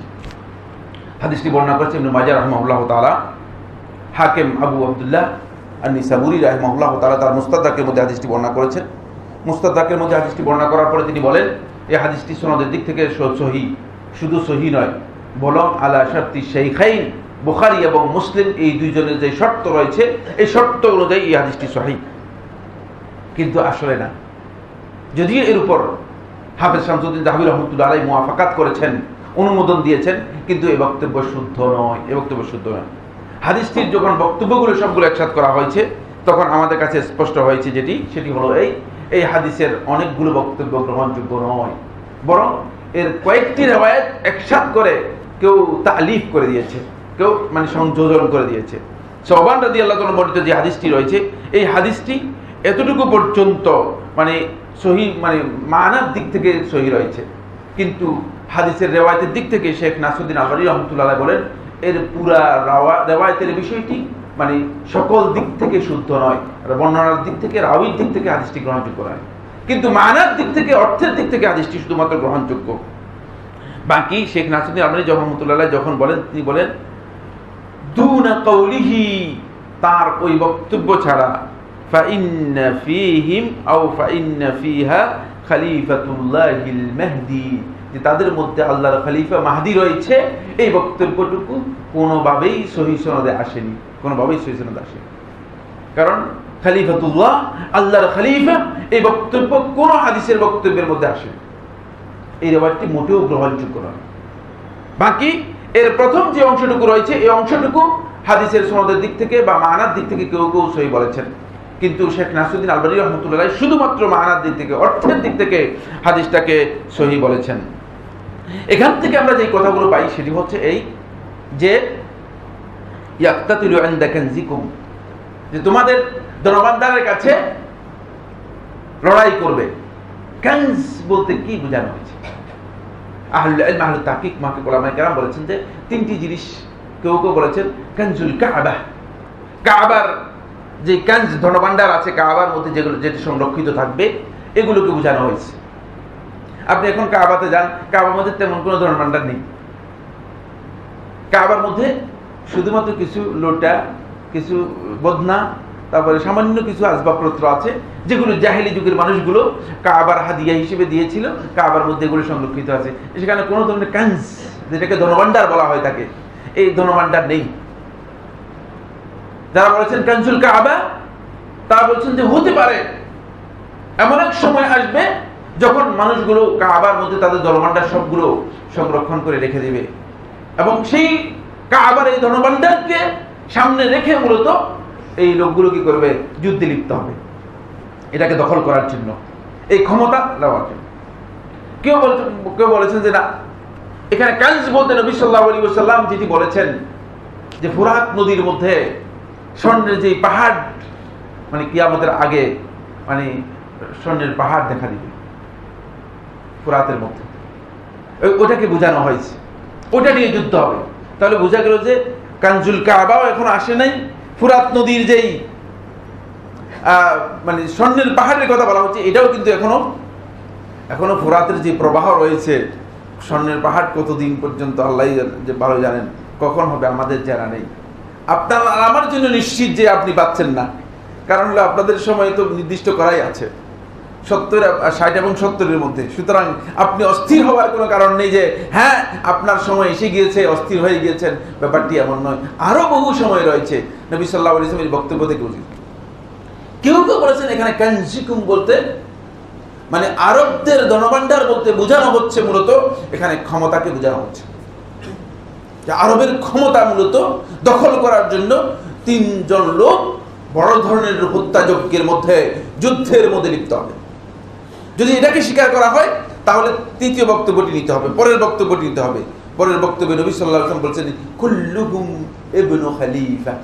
হাদিসটি বর্ণনা করেছেন ইবনে মাজাহ রাহিমাহুল্লাহু তাআলা। হাকিম আবু আব্দুল্লাহ আন-নিসাবুরি রাহিমাহুল্লাহু তাআলা তার মুস্তাদরাকের মধ্যে হাদিসটি বর্ণনা করেছেন। মুস্তাদরাকের মধ্যে হাদিসটি বর্ণনা করার পরে তিনি বলেন, এই হাদিসটি সনদের দিক থেকে সহিহ, শুধু সহিহ নয়, বরং আলা শারতি শাইখাইন, বুখারী এবং মুসলিম এই দুইজনের যে শর্ত রয়েছে, এই শর্ত অনুযায়ী এই হাদিসটি সহিহ। কিন্তু আসলে না, যদিও এর উপর হাফেজ শামসুদ্দিন যাহাবী রাহমাতুল্লাহ আলাইহি মুওয়াফাকাত করেছেন, অনুমোদন দিয়েছেন, কিন্তু এই বক্তব্য শুদ্ধ নয়, এই বক্তব্য শুদ্ধ নয়। হাদিসটির যখন বক্তব্যগুলো সবগুলো একসাথ করা হয়েছে, তখন আমাদের কাছে স্পষ্ট হয়েছে সেটি হলো এই হাদিসের অনেকগুলো বক্তব্য গ্রহণযোগ্য নয়, বরং এর কয়েকটি রিওয়ায়াত একসাথ করে কেউ তালিফ করে দিয়েছে, কেউ মানে সংযোজন করে দিয়েছে। সওবান রাদিয়াল্লাহু তাআলা বর্ণিত যে হাদিসটি রয়েছে, এই হাদিসটি এতটুকু পর্যন্ত মানে সহিহ, মানে মানার দিক থেকে সহিহ রয়েছে, কিন্তু হাদিসের রিওয়ায়াতের দিক থেকে শেখ নাসিরউদ্দিন আলবানী রাহমাতুল্লাহ আলাইহি বলেন, এর পুরা রিওয়ায়াতের বিষয়টি মানে সকল দিক থেকে শুদ্ধ নয়, বর্ণনার দিক থেকে, রাওয়ির দিক থেকে হাদিসটি গ্রহণযোগ্য নয়, কিন্তু মানার দিক থেকে, অর্থের দিক থেকে হাদিসটি শুধুমাত্র গ্রহণযোগ্য। বাকি শেখ নাসিরউদ্দিন আলবানী রাহমাতুল্লাহ আলাইহি যখন বলেন, তিনি বলেন দুনা কওলিহি, তার ওই বক্তব্য ছাড়া, ফা ইন্না ফীহিম আও ফা ইন্না ফীহা খলিফাতুল্লাহিল মাহদি, যে তাদের মধ্যে আল্লাহর খলিফা মাহদি রয়েছে, এই বক্তব্যটুকু কোনোভাবেই সহিহ সনদে আসেনি, কোনোভাবেই সহিহ সনদে আসেনি। কারণ খলিফাতুল্লাহ, আল্লাহর খলিফা, এই বক্তব্য কোন হাদিসের বক্তব্যের মধ্যে আসেনি। এই রিওয়ায়াতটি মোটেও গ্রহণযোগ্য নয়। বাকি এর প্রথম যে অংশটুকু রয়েছে, এই অংশটুকু হাদিসের সনদের দিক থেকে বা মানার দিক থেকে কেউ কেউ সহিহ বলেছেন, কিন্তু শেখ নাসিরউদ্দিন আলবানী রাহমাতুল্লাহ আলাইহি শুধুমাত্র মানার দিক থেকে, অর্থের দিক থেকে হাদিসটাকে সহিহ বলেছেন। এখান থেকে আমরা যে কথাগুলো পাই সেটি হচ্ছে এই যে ইয়াক্তাতিলু ইনদা কানজিকুম, যে তোমাদের ধনভাণ্ডারের কাছে লড়াই করবে। কানজ বলতে কি বোঝানো হয়েছে? আহলুল ইলম, আহলুত তাহকিক, মুহাক্কিক উলামায়ে কেরাম বলেছেন যে তিনটি জিনিস। কেউ কেউ বলেছেন কানজুল কাবা, কাবার যে কানজ ধনভাণ্ডার আছে কাবার মধ্যে, যেটি সংরক্ষিত থাকবে, এগুলোকে বোঝানো হয়েছে। আপনি এখন কাবাতে যান, কাবার মধ্যে তেমন কোনো ধনভাণ্ডার নেই। কাবার মধ্যে শুধুমাত্র কিছু লোটা, কিছু বদনা, তারপরে সামান্য কিছু আসবাবপত্র আছে, যেগুলো জাহেলি যুগের মানুষগুলো কাবার হাদিয়া হিসেবে দিয়েছিল, কাবার মধ্যে এগুলো সংরক্ষিত আছে। সেখানে কোনো ধরনের কানজ, যেটাকে ধনভাণ্ডার বলা হয় থাকে, এই ধনভাণ্ডার নেই। যারা বলেছেন কানজুল কাবা, তারা বলছেন যে হতে পারে এমন এক সময় আসবে যখন মানুষগুলো কাবার মধ্যে তাদের ধনভাণ্ডার সবগুলো সংরক্ষণ করে রেখে দেবে, এবং সেই কাবার এই ধনভাণ্ডারকে সামনে রেখে মূলত এই লোকগুলো কি করবে? যুদ্ধে লিপ্ত হবে, এটাকে দখল করার জন্য, এই ক্ষমতা দেওয়ার জন্য। কেউ বলেছেন যে না, এখানে কানজ বলতে নবী সাল্লাল্লাহু আলাইহি ওয়াসাল্লাম যেটি বলেছেন যে ফুরাত নদীর মধ্যে স্বর্ণের যে পাহাড়, মানে কিয়ামতের আগে মানে স্বর্ণের পাহাড় দেখা দিবে ফুরাতের মধ্যে, ওটাকে বোঝানো হয়েছে, ওটা নিয়ে যুদ্ধ হবে। তাহলে বোঝা গেল যে কানজুল কাবাও এখন আসে নাই, ফুরাত নদীর যেই মানে স্বর্ণের পাহাড়ের কথা বলা হচ্ছে, এটাও কিন্তু এখনো ফুরাতের যে প্রবাহ রয়েছে, স্বর্ণের পাহাড় কতদিন পর্যন্ত আল্লাহ যে ভালো জানেন, কখন হবে আমাদের জানা নেই। আপনার আমার জন্য নিশ্চিত যে আপনি পাচ্ছেন না, কারণ হলো আপনাদের সময় তো নির্দিষ্ট করাই আছে। 60 এবং 70-এর মধ্যে। সুতরাং আপনি অস্থির হওয়ার কোনো কারণ নেই যে হ্যাঁ আপনার সময় এসে গিয়েছে, অস্থির হয়ে গিয়েছেন, ব্যাপারটি এমন নয়। আরো বহু সময় রয়েছে। নবী সাল্লাল্লাহু আলাইহি ওয়াসাল্লামের বক্তব্য থেকে বুঝি। কেউ কেউ বলেছেন এখানে কানজিকুম বলতে মানে আরবদের ধনভাণ্ডার বলতে বোঝানো হচ্ছে মূলত এখানে ক্ষমতাকে বোঝানো হচ্ছে, যে আরবের ক্ষমতা মূলত দখল করার জন্য 3 জন লোক বড় ধরনের হত্যাযজ্ঞের মধ্যে, যুদ্ধের মধ্যে লিপ্ত হবে। যদি এটাকে স্বীকার করা হয় তাহলে তৃতীয় বক্তব্যটি নিতে হবে, পরের বক্তব্যটি নিতে হবে। পরের বক্তব্যে নবী সাল্লাল্লাহু আলাইহি ওয়াসাল্লাম বলছেন কুল্লুহুম ইবনু খলিফা,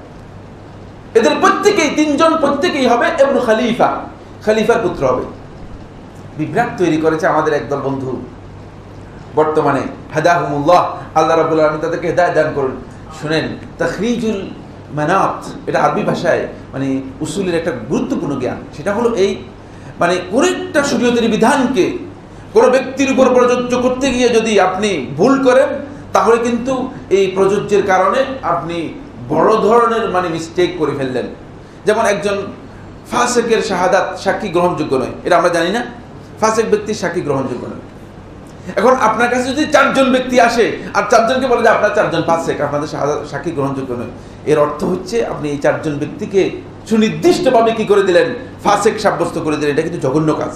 এদের প্রত্যেকেই 3 জন প্রত্যেকেই হবে ইবনু খলিফা, খলিফার পুত্র হবে। বিভ্রাট তৈরি করেছে আমাদের একদল বন্ধু বর্তমানে, হাদাহুমুল্লাহ, আল্লাহ রাব্বুল আলামিন তাদেরকে হেদায়েত দান করুন। শুনেন, তাখরিজুল মানাত এটা আরবি ভাষায় মানে উসুলের একটা গুরুত্বপূর্ণ জ্ঞান। সেটা হলো এই মানে কোন একটা শরীয়তের বিধানকে কোন ব্যক্তির উপর প্রযোজ্য করতে গিয়ে যদি আপনি ভুল করেন তাহলে কিন্তু এই প্রযোজ্যের কারণে আপনি বড় ধরনের মানে মিস্টেক করে ফেললেন। যেমন একজন ফাসিকের শাহাদাত সাক্ষী গ্রহণযোগ্য নয়, এটা আমরা জানি না, ফাসিক ব্যক্তির সাক্ষী গ্রহণযোগ্য নয়। এখন আপনার কাছে যদি 4 জন ব্যক্তি আসে আর 4 জনকে বলে যে আপনার 4 জন ফাসিক, আপনাদের সাক্ষী গ্রহণযোগ্য নয়, এর অর্থ হচ্ছে আপনি এই 4 জন ব্যক্তিকে সুনির্দিষ্টভাবে কি করে দিলেন, ফাসিক সাব্যস্ত করে দিলেন। এটা কিন্তু জঘন্য কাজ।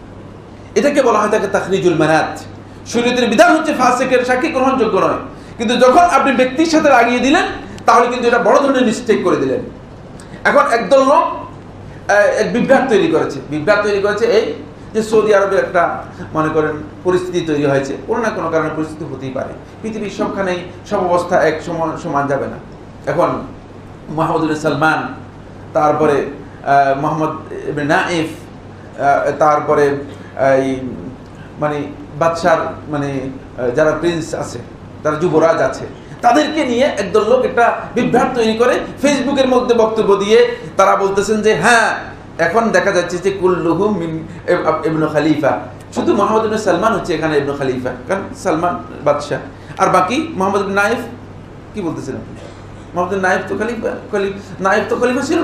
এটাকে বলা হয় তাকে তাখরিজুল মানাত। শরীয়তের বিধান হচ্ছে ফাসিকের সাক্ষী গ্রহণযোগ্য নয়, কিন্তু যখন আপনি ব্যক্তির সাথে লাগিয়ে দিলেন তাহলে কিন্তু এটা বড় ধরনের মিস্টেক করে দিলেন। এখন একদল লোক এক বিভ্রাট তৈরি করেছে এই যে সৌদি আরবের একটা মনে করেন পরিস্থিতি তৈরি হয়েছে, কোনো না কোনো কারণে পরিস্থিতি হতেই পারে, পৃথিবীর সবখানেই সব অবস্থা এক সমান যাবে না। এখন মোহাম্মদ সালমান, তারপরে মোহাম্মদ ইবনে নাইফ, তারপরে এই মানে বাদশার মানে যারা প্রিন্স আছে, যারা যুবরাজ আছে, তাদেরকে নিয়ে একদল লোক একটা বিভ্রাট তৈরি করে ফেসবুকের মধ্যে বক্তব্য দিয়ে তারা বলতেছেন যে হ্যাঁ এখন দেখা যাচ্ছে যে কুল্লুহুম মিন ইবনু খলিফা, শুধু মোহাম্মদ ইবনে সালমান হচ্ছে এখানে ইবনু খলিফা, কারণ সালমান বাদশা, আর বাকি মোহাম্মদ ইবনে নাইফ কি বলতেছেন আপনি? মোহাম্মদ নাইফ তো খলিফা ছিল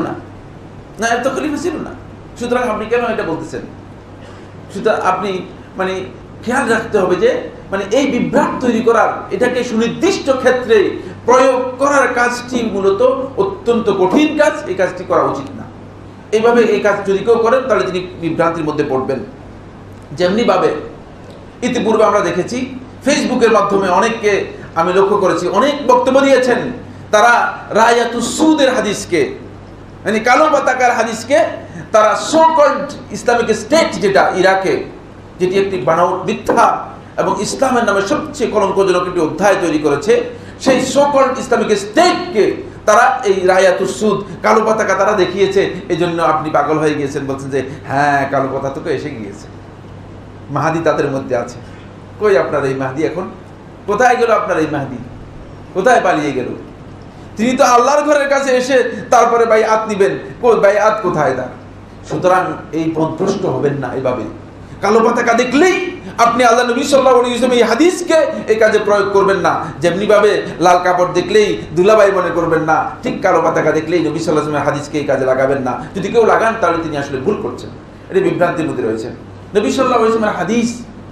না, সুতরাং আপনি কেন এটা বলতেছেন? সুতরাং আপনি মানে খেয়াল রাখতে হবে যে মানে এই বিভ্রাট তৈরি করার, এটাকে সুনির্দিষ্ট ক্ষেত্রে প্রয়োগ করার কাজটি মূলত অত্যন্ত কঠিন কাজ। এই কাজটি করা উচিত না। এইভাবে এই কাজ যদি কেউ করেন তাহলে তিনি বিভ্রান্তির মধ্যে পড়বেন। যেমনি ভাবে ইতিপূর্বে আমরা দেখেছি ফেসবুকের মাধ্যমে অনেককে আমি লক্ষ্য করেছি, অনেক বক্তব্য দিয়েছেন। তারা রায়াতুস সুদের হাদিসকে মানে কালো পতাকার হাদিসকে তারা সো কল্ড ইসলামিক স্টেট, যেটা ইরাকে, যেটি একটি বানাওয়াট মিথ্যা এবং ইসলামের নামে সবচেয়ে কলঙ্কজনক একটি অধ্যায় তৈরি করেছে, সেই সো কল্ড ইসলামিক স্টেটকে তারা এই রায়াতুস সুদ কালো পতাকা তারা দেখিয়েছে। এই জন্য আপনি পাগল হয়ে গিয়েছেন, বলছেন যে হ্যাঁ কালো পতাকা তো এসে গিয়েছে, মাহাদি তাদের মধ্যে আছে। কই আপনার এই মাহদি? এখন কোথায় গেল আপনার এই মাহদি? কোথায় পালিয়ে গেল? তিনি তো আল্লাহর ঘরের কাছে এসে তারপরে বাইআত নিবেন, বাইআত কোথায় তার? সুতরাং এই পথভ্রষ্ট হবেন না। এইভাবে কালো পতাকা দেখলেই আপনি আল্লাহ নবী সাল্লাল্লাহু আলাইহি ওয়াসাল্লাম এই হাদিসকে এই কাজে প্রয়োগ করবেন না। যেমনি ভাবে লাল কাপড় দেখলেই দুলাভাই মনে করবেন না, ঠিক কালো পতাকা দেখলেই নবী সাল্লাল্লাহু আলাইহি ওয়াসাল্লামের হাদিসকে এই কাজে লাগাবেন না। যদি কেউ লাগান তাহলে তিনি আসলে ভুল করছেন, এটা বিভ্রান্তির মধ্যে রয়েছেন। নবী সাল্লাল্লাহু আলাইহি ওয়াসাল্লামের হাদিস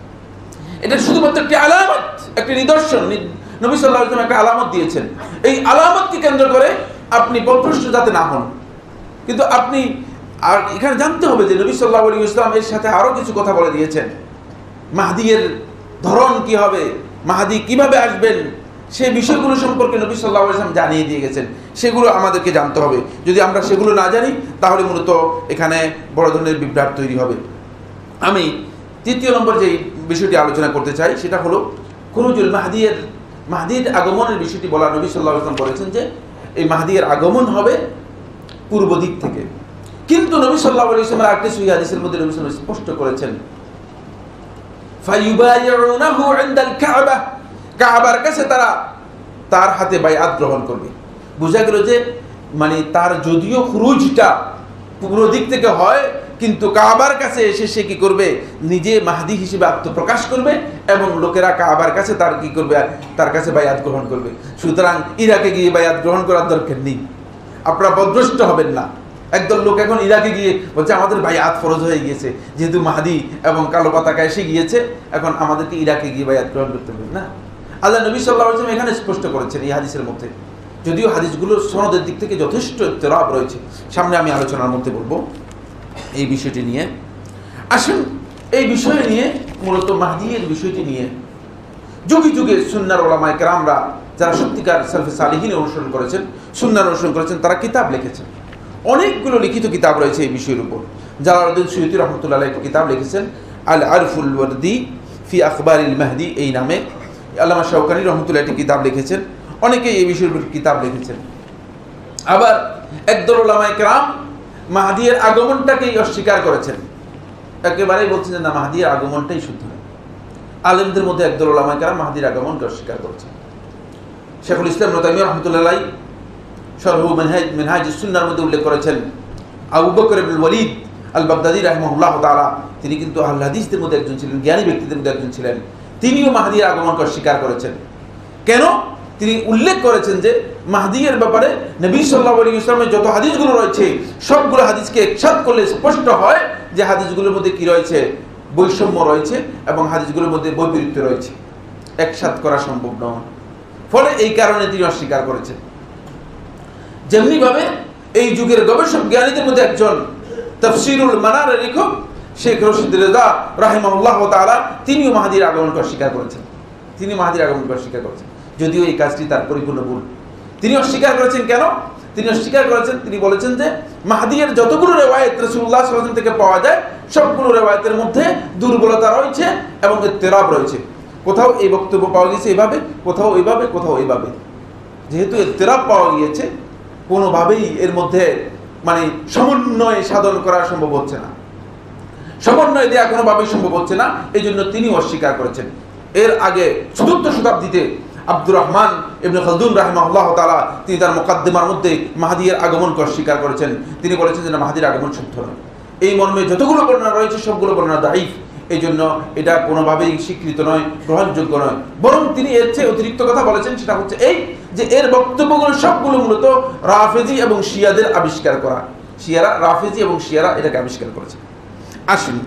এটা শুধুমাত্র একটি আলামত, একটি নিদর্শন। নবী সাল্লাল্লাহু আলাইহি ওয়াসাল্লাম একটা আলামত দিয়েছেন, এই আলামতকে কেন্দ্র করে আপনি পথভ্রষ্ট যাতে না হন। কিন্তু আপনি আর এখানে জানতে হবে যে নবী সাল্লাল্লাহু আলাইহি ওয়াসাল্লাম এর সাথে আরো কিছু কথা বলে দিয়েছেন। মাহদির ধরন কি হবে, মাহদি কিভাবে আসবেন, সেই বিষয়গুলো সম্পর্কে নবী সাল্লাল্লাহু আলাইহি ওয়াসাল্লাম জানিয়ে দিয়ে গেছেন। সেগুলো আমাদেরকে জানতে হবে। যদি আমরা সেগুলো না জানি তাহলে মূলত এখানে বড় ধরনের বিভ্রাট তৈরি হবে। আমি তৃতীয় নম্বর যে বিষয়টি আলোচনা করতে চাই সেটা হলো খুরুজুল মাহদির আগমনের বিষয়টি বলা। নবী সাল্লাল্লাহু আলাইহি ওয়াসাল্লাম বলেছেন যে এই মাহদির আগমন হবে পূর্ব দিক থেকে। কিন্তু নবী সাল্লাল্লাহু আলাইহি ওয়াসাল্লাম আরেকটি সহিহ হাদিসের মধ্যে নবী সাল্লাল্লাহু আলাইহি ওয়াসাল্লাম স্পষ্ট করেছেন, ফায়ুবাইউনাহু ইনদাল কাবা, কাবার কাছে তারা তার হাতে বাইআত গ্রহণ করবে। বোঝা গেল যে মানে তার যদিও খুরুজটা পূর্ব দিক থেকে হয়, কিন্তু কাবার কাছে এসে সে কি করবে, নিজে মাহদি হিসেবে আত্মপ্রকাশ করবে এবং লোকেরা কাবার কাছে তার কি করবে, তার কাছে বাইআত গ্রহণ করবে। সুতরাং ইরাকে গিয়ে বাইআত গ্রহণ করার দরকার নেই, আপনারা পথভ্রষ্ট হবেন না। একদল লোক এখন ইরাকে গিয়ে বলছে আমাদের বায়াত ফরজ হয়ে গিয়েছে, যেহেতু মাহদি এবং কালো পতাকা এসে গিয়েছে, এখন আমাদেরকে ইরাকে গিয়ে বায়াত গ্রহণ করতে হবে না। আল্লাহ নবী সাল্লাল্লাহু আলাইহি ওয়াসাল্লাম এখানে স্পষ্ট করেছেন এই হাদিসের মধ্যে, যদিও হাদিসগুলো সনদের দিক থেকে যথেষ্ট ইত্তেরাব রয়েছে, সামনে আমি আলোচনার মধ্যে বলবো এই বিষয়টি নিয়ে। আসুন এই বিষয় নিয়ে, মূলত মাহদিয়ের বিষয়টি নিয়ে যুগে যুগে সুন্নাহর উলামায়ে কেরামরা যারা সত্যিকার সালফে সালিহিন অনুসরণ করেছেন, সুন্নাহর অনুসরণ করেছেন, তারা কিতাব লিখেছেন। অনেকগুলো লিখিত কিতাব রয়েছে এই বিষয়ের উপর। জালালউদ্দিন সুয়ুতী রহমতুল্লাহ আলাইহি কিতাব লিখেছেন আল আরফুল ওয়ারদি ফি আখবারিল মাহদি এই নামে। আল্লামা শাওকানি রহমতুল্লাহ একটি কিতাব লিখেছেন। অনেকেই এই বিষয়ের উপর কিতাব লিখেছেন। আবার একদল উলামায়ে কেরাম মাহদির আগমনটাকেই অস্বীকার করেছেন, একেবারেই বলছেন যে না, মাহদির আগমনটাই শুদ্ধ। আলেমদের মধ্যে একদল উলামায়ে কেরাম মাহদির আগমনকে অস্বীকার করেছেন। শেখুল ইসলাম ইবনে তাইমিয়া রাহমাতুল্লাহ আলাইহি শরহ মিনহাজুস সুন্নাহর মধ্যে উল্লেখ করেছেন, আবু বকর ইবনে ওয়ালিদ আল বাগদাদি রাহিমাহুল্লাহু তাআলা, তিনি কিন্তু আহলে হাদিসদের মধ্যে একজন ছিলেন, জ্ঞানী ব্যক্তিদের মধ্যে একজন ছিলেন। তিনিও মাহদির আগমনকে অস্বীকার করেছেন। কেন? তিনি উল্লেখ করেছেন যে মাহদিয়ের ব্যাপারে নবী সাল্লাল্লাহু আলাইহি ওয়াসাল্লামের যত হাদিসগুলো রয়েছে, সবগুলো হাদিসকে একসাথ করলে স্পষ্ট হয় যে হাদিসগুলোর মধ্যে কি রয়েছে, বৈষম্য রয়েছে এবং হাদিসগুলোর মধ্যে বৈপরীত্য রয়েছে, একসাথ করা সম্ভব নয়। ফলে এই কারণে তিনি অস্বীকার করেছেন। যেমনিভাবে এই যুগের গবেষক জ্ঞানীদের মধ্যে একজন তাফসীরুল মানারের লেখক শেখ রশিদ রেজা রাহিমাহুল্লাহ তাআলা, তিনিও মাহদির আগমনকে অস্বীকার করেছেন। তিনি মাহদির আগমনকে অস্বীকার করেছেন, যদিও এই কাজটি তার পরিপূর্ণ ভুল। তিনি অস্বীকার করেছেন কেন? তিনি অস্বীকার করেছেন, তিনি বলেছেন যে মাহদিয়ের যতগুলো রিওয়ায়াত রাসূলুল্লাহ সাল্লাল্লাহু আলাইহি ওয়াসাল্লাম থেকে পাওয়া যায়, সবগুলো রিওয়ায়াতের মধ্যে দুর্বলতা রয়েছে এবং ইত্তেরাব রয়েছে। কোথাও এই বক্তব্য পাওয়া গিয়েছে এভাবে, কোথাও এইভাবে, কোথাও এইভাবে। যেহেতু ইত্তেরাব পাওয়া গিয়েছে, কোনোভাবেই এর মধ্যে মানে সমন্বয় সাধন করা সম্ভব হচ্ছে না, সমন্বয় দেওয়া কোনোভাবেই সম্ভব হচ্ছে না। এই জন্য তিনি অস্বীকার করেছেন। এর আগে ৪র্থ শতাব্দীতে আব্দুর রহমান ইবনে খালদুন রাহিমাহুল্লাহ তাআলা, তিনি তার মুকাদ্দিমার মধ্যে মাহদির আগমনকে অস্বীকার করেছেন। তিনি বলেছেন যে না, মাহদির আগমন শুদ্ধ নয়। এই মর্মে যতগুলো বর্ণনা রয়েছে সবগুলো বর্ণনা দাঈফ, এই জন্য এটা কোনোভাবেই স্বীকৃত নয়, গ্রহণযোগ্য নয়। বরং তিনি এর চেয়ে অতিরিক্ত কথা বলেছেন, সেটা হচ্ছে এই যে এর বক্তব্যগুলো সবগুলো মূলত রাফেজি এবং শিয়াদের আবিষ্কার করা। শিয়ারা, রাফেজি এবং শিয়ারা এটাকে আবিষ্কার করেছে। আসুন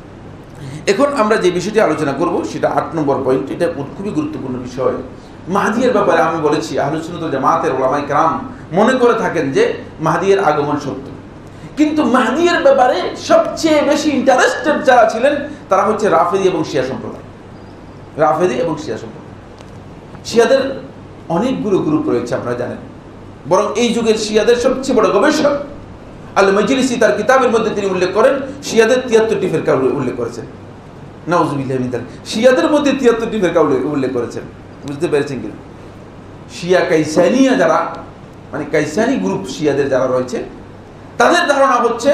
এখন আমরা যে বিষয়টি আলোচনা করব সেটা ৮ নম্বর পয়েন্ট। এটা খুবই গুরুত্বপূর্ণ বিষয়। মাহদিয়ের ব্যাপারে আমি বলেছি আহলুস সুন্নাত ওয়াল জামাতের উলামায়ে কেরাম মনে করে থাকেন যে মাহদিয়ের আগমন সত্য, কিন্তু মাহদিয়ের ব্যাপারে সবচেয়ে বেশি ইন্টারেস্টেড যারা ছিলেন তারা হচ্ছে রাফেজি এবং শিয়া সম্প্রদায়। রাফেজি এবং শিয়া সম্প্রদায়, শিয়াদের অনেকগুলো গ্রুপ রয়েছে আপনারা জানেন। বরং এই যুগের শিয়াদের সবচেয়ে বড় গবেষক আল মাজলিসি তার কিতাবের মধ্যে তিনি উল্লেখ করেন, শিয়াদের ৭৩টি ফিরকা উল্লেখ করেছেন। নাউযুবিল্লাহি মিন যালিক, শিয়াদের মধ্যে ৭৩টি ফিরকা উল্লেখ করেছেন। বুঝতে পেরেছেন কি? শিয়া কাইসানিয়া যারা, মানে কাইসানি গ্রুপ শিয়াদের যারা রয়েছে, তাদের ধারণা হচ্ছে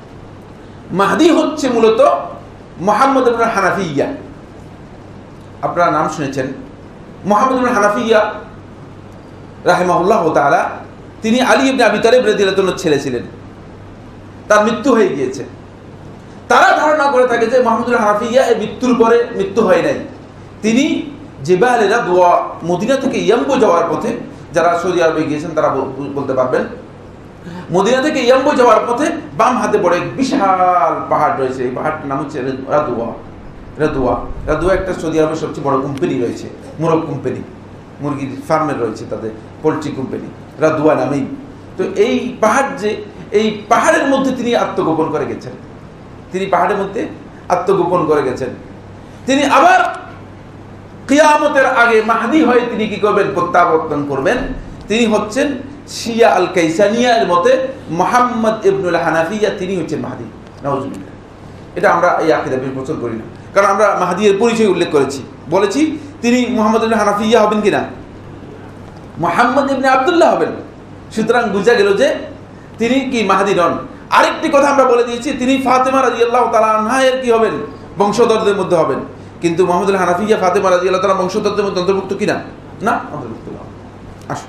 মাহদি হচ্ছে মূলত মুহাম্মদ ইবনে হানাফিয়া। আপনারা নাম শুনেছেন মুহাম্মদ ইবনে হানাফিয়া রাহিমাহুল্লাহ তাআলা। তিনি আলী ইবনে আবি তালিব রাদিয়াল্লাহু আনহুর ছেলে ছিলেন, তার মৃত্যু হয়ে গিয়েছে। তারা ধারণা করে থাকে যে মুহাম্মদ ইবনে হানাফিয়া এর মৃত্যুর পরে মৃত্যু হয় নাই, তিনি জিবালে রাদওয়া মদিনা থেকে ইয়াম্বু যাওয়ার পথে, যারা সৌদি আরবে গিয়েছেন তারা বলতে পারবেন, মদিনা থেকে ইয়াম্বু যাওয়ার পথে বাম হাতে পড়ে বিশাল পাহাড় রয়েছে। এই পাহাড়টার নাম হচ্ছে রাদওয়া। রাদওয়া রাদওয়া একটা সৌদি আরবের সবচেয়ে বড় কোম্পানি রয়েছে, মুরগ কোম্পানি, মুরগির ফার্মের রয়েছে তাদের, পোলট্রি কোম্পানি, রাদওয়া নামেই। তো এই পাহাড়, যে এই পাহাড়ের মধ্যে তিনি আত্মগোপন করে গেছেন, তিনি পাহাড়ের মধ্যে আত্মগোপন করে গেছেন। তিনি আবার কিয়ামতের আগে মাহদি হয়ে তিনি কি করবেন? প্রত্যাবর্তন করবেন। তিনি হচ্ছেন শিয়া আল কাইসানিয়া এর মতে মুহাম্মদ ইবনুল হানাফিয়া, তিনি হচ্ছেন মাহদি। নাউযুবিল্লাহ। এটা আমরা এই আকীদা প্রচার করি না, কারণ আমরা মাহদির পরিচয় উল্লেখ করেছি, বলেছি তিনি মুহাম্মদ ইবনে হানাফিয়া হবেন কিনা, মুহাম্মদ ইবনে আব্দুল্লাহ হবেন। সুতরাং বুঝা গেল যে তিনি কি মাহদি নন। আরেকটি কথা আমরা বলে দিয়েছি, তিনি ফাতেমা রাদিয়াল্লাহু তাআলা আনহা এর কি হবেন? বংশধরদের মধ্যে হবেন। কিন্তু মুহাম্মদ ইবনে হানাফিয়া ফাতেমা রাদিয়াল্লাহু তাআলা বংশধরদের মধ্যে অন্তর্ভুক্ত কিনা? না, অন্তর্ভুক্ত না। আসুন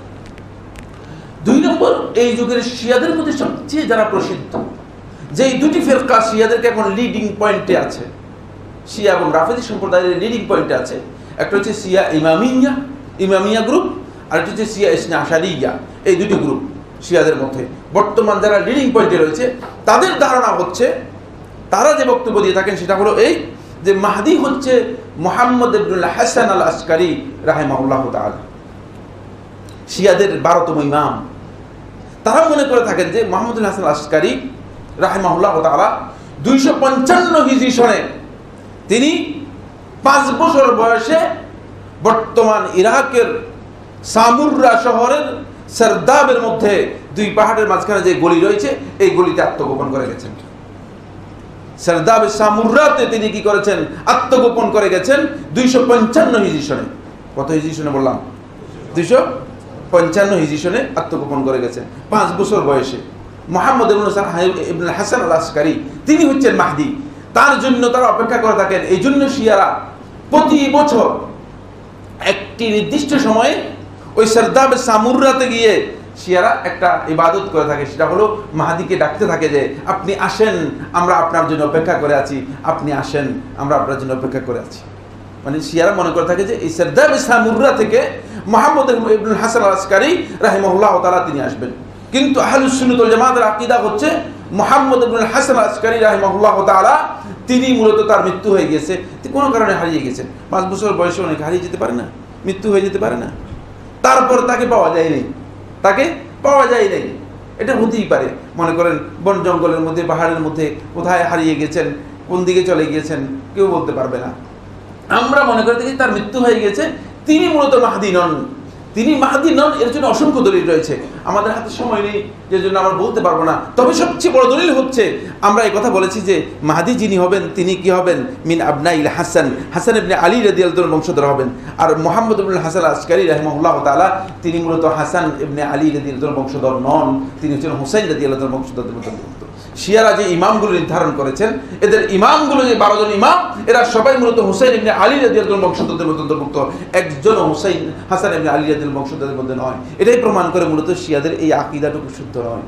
২ নম্বর, এই যুগের শিয়াদের মধ্যে সবচেয়ে যারা প্রসিদ্ধ, যে এই দুটি ফিরকা শিয়াদেরকে এখন লিডিং পয়েন্টে আছে, শিয়া এবং রাফেজি সম্প্রদায়ের লিডিং পয়েন্টে আছে। একটা হচ্ছে শিয়া ইমামিয়া গ্রুপ, আর একটা হচ্ছে শিয়া ইসনা আশারিয়া। এই দুটি গ্রুপ শিয়াদের মধ্যে বর্তমান যারা লিডিং পয়েন্টে রয়েছে তাদের ধারণা হচ্ছে, তারা যে বক্তব্য দিয়ে থাকেন সেটা হলো এই যে মাহদি হচ্ছে মুহাম্মদ ইবনুল হাসান আল আসকারি রাহিমাহুল্লাহ তাআলা, শিয়াদের 12তম ইমাম। তারা মনে করে থাকেন যে মুহাম্মদ ইবনুল হাসান আল আসকারি রাহিমাহুল্লাহ তাআলা 255 হিজরি সনে তিনি 5 বছর বয়সে বর্তমান ইরাকের সামুররা শহরের সারদাবের মধ্যে 2 পাহাড়ের মাঝখানে যে গলি রয়েছে এই গলিতে আত্মগোপন করে গেছেন। সারদাব সামুররাতে তিনি কি করেছেন? আত্মগোপন করে গেছেন 255 হিজরি সনে। কত হিজরি সনে বললাম? 255 হিজরি সনে আত্মগোপন করে গেছেন 5 বছর বয়সে। মুহাম্মদ ইবনুল হাসান আল আসকারি তিনি হচ্ছেন মাহদি। তার জন্য তারা অপেক্ষা করে থাকেন। এই জন্য শিয়ারা প্রতি বছর একটি নির্দিষ্ট সময়ে ওই সারদাব সামুররাতে গিয়ে শিয়ারা একটা ইবাদত করে থাকে, সেটা হলো মাহদিকে ডাকতে থাকে যে আপনি আসেন, আমরা আপনার জন্য অপেক্ষা করে আছি, আপনি আসেন, আমরা আপনার জন্য অপেক্ষা করে আছি। মানে শিয়ারা মনে করে থাকে যে এই সারদাব সামুররা থেকে মুহাম্মদ ইবনুল হাসান আল আসকারি রাহিমাহুল্লাহ তাআলা তিনি আসবেন। কিন্তু আহলুস সুন্নাত ওয়াল জামাতের আকীদা হচ্ছে মুহাম্মদ ইবনুল হাসান আল আসকারি রাহিমাহুল্লাহ তাআলা তিনি মূলত তার মৃত্যু হয়ে গেছে, কোনো কারণে হারিয়ে গেছেন। 5 বছর বয়সে অনেক হারিয়ে যেতে পারে না, মৃত্যু হয়ে যেতে পারে না, তারপর তাকে পাওয়া যায় নাই, তাকে পাওয়া যায় নাই। এটা হতেই পারে, মনে করেন বন জঙ্গলের মধ্যে পাহাড়ের মধ্যে কোথায় হারিয়ে গেছেন, কোন দিকে চলে গিয়েছেন কেউ বলতে পারবে না। আমরা মনে করে দেখি তার মৃত্যু হয়ে গেছে, তিনি মূলত মাহদি নন, তিনি মাহদি নন। এর জন্য অসংখ্য দলিল রয়েছে, আমাদের হাতে সময় নেই যে জন্য আমরা বলতে পারবো না। তবে সবচেয়ে বড় দলিল হচ্ছে আমরা এই কথা বলেছি যে মাহদি যিনি হবেন তিনি কি হবেন? মিন আবনাইল হাসান, হাসান ইবনে আলী রাদিয়াল্লাহু তাআলার বংশধর হবেন। আর মুহাম্মদ ইবনুল হাসান আল আসকারি রাহিমাহুল্লাহ তাআলা তিনি মূলত হাসান ইবনে আলী রাদিয়াল্লাহু তাআলার বংশধর নন, তিনি হচ্ছেন হুসাইন রাদিয়াল্লাহু তাআলার বংশধরদের মধ্যে। শিয়ারা যে ইমামগুলো নির্ধারণ করেছেন, এদের ইমামগুলো যে 12 জন ইমাম, এরা সবাই মূলত হুসাইন ইবনে আলী রাদিয়াল্লাহু তাআলার বংশধরদের মধ্যে অন্তর্ভুক্ত, একজন হুসাইন হাসান ইবনে আলী রাদিয়াল্লাহু বংশধরদের মধ্যে নয়। এটাই প্রমাণ করে মূলত শিয়াদের এই আকীদাটুকু শুদ্ধ নয়,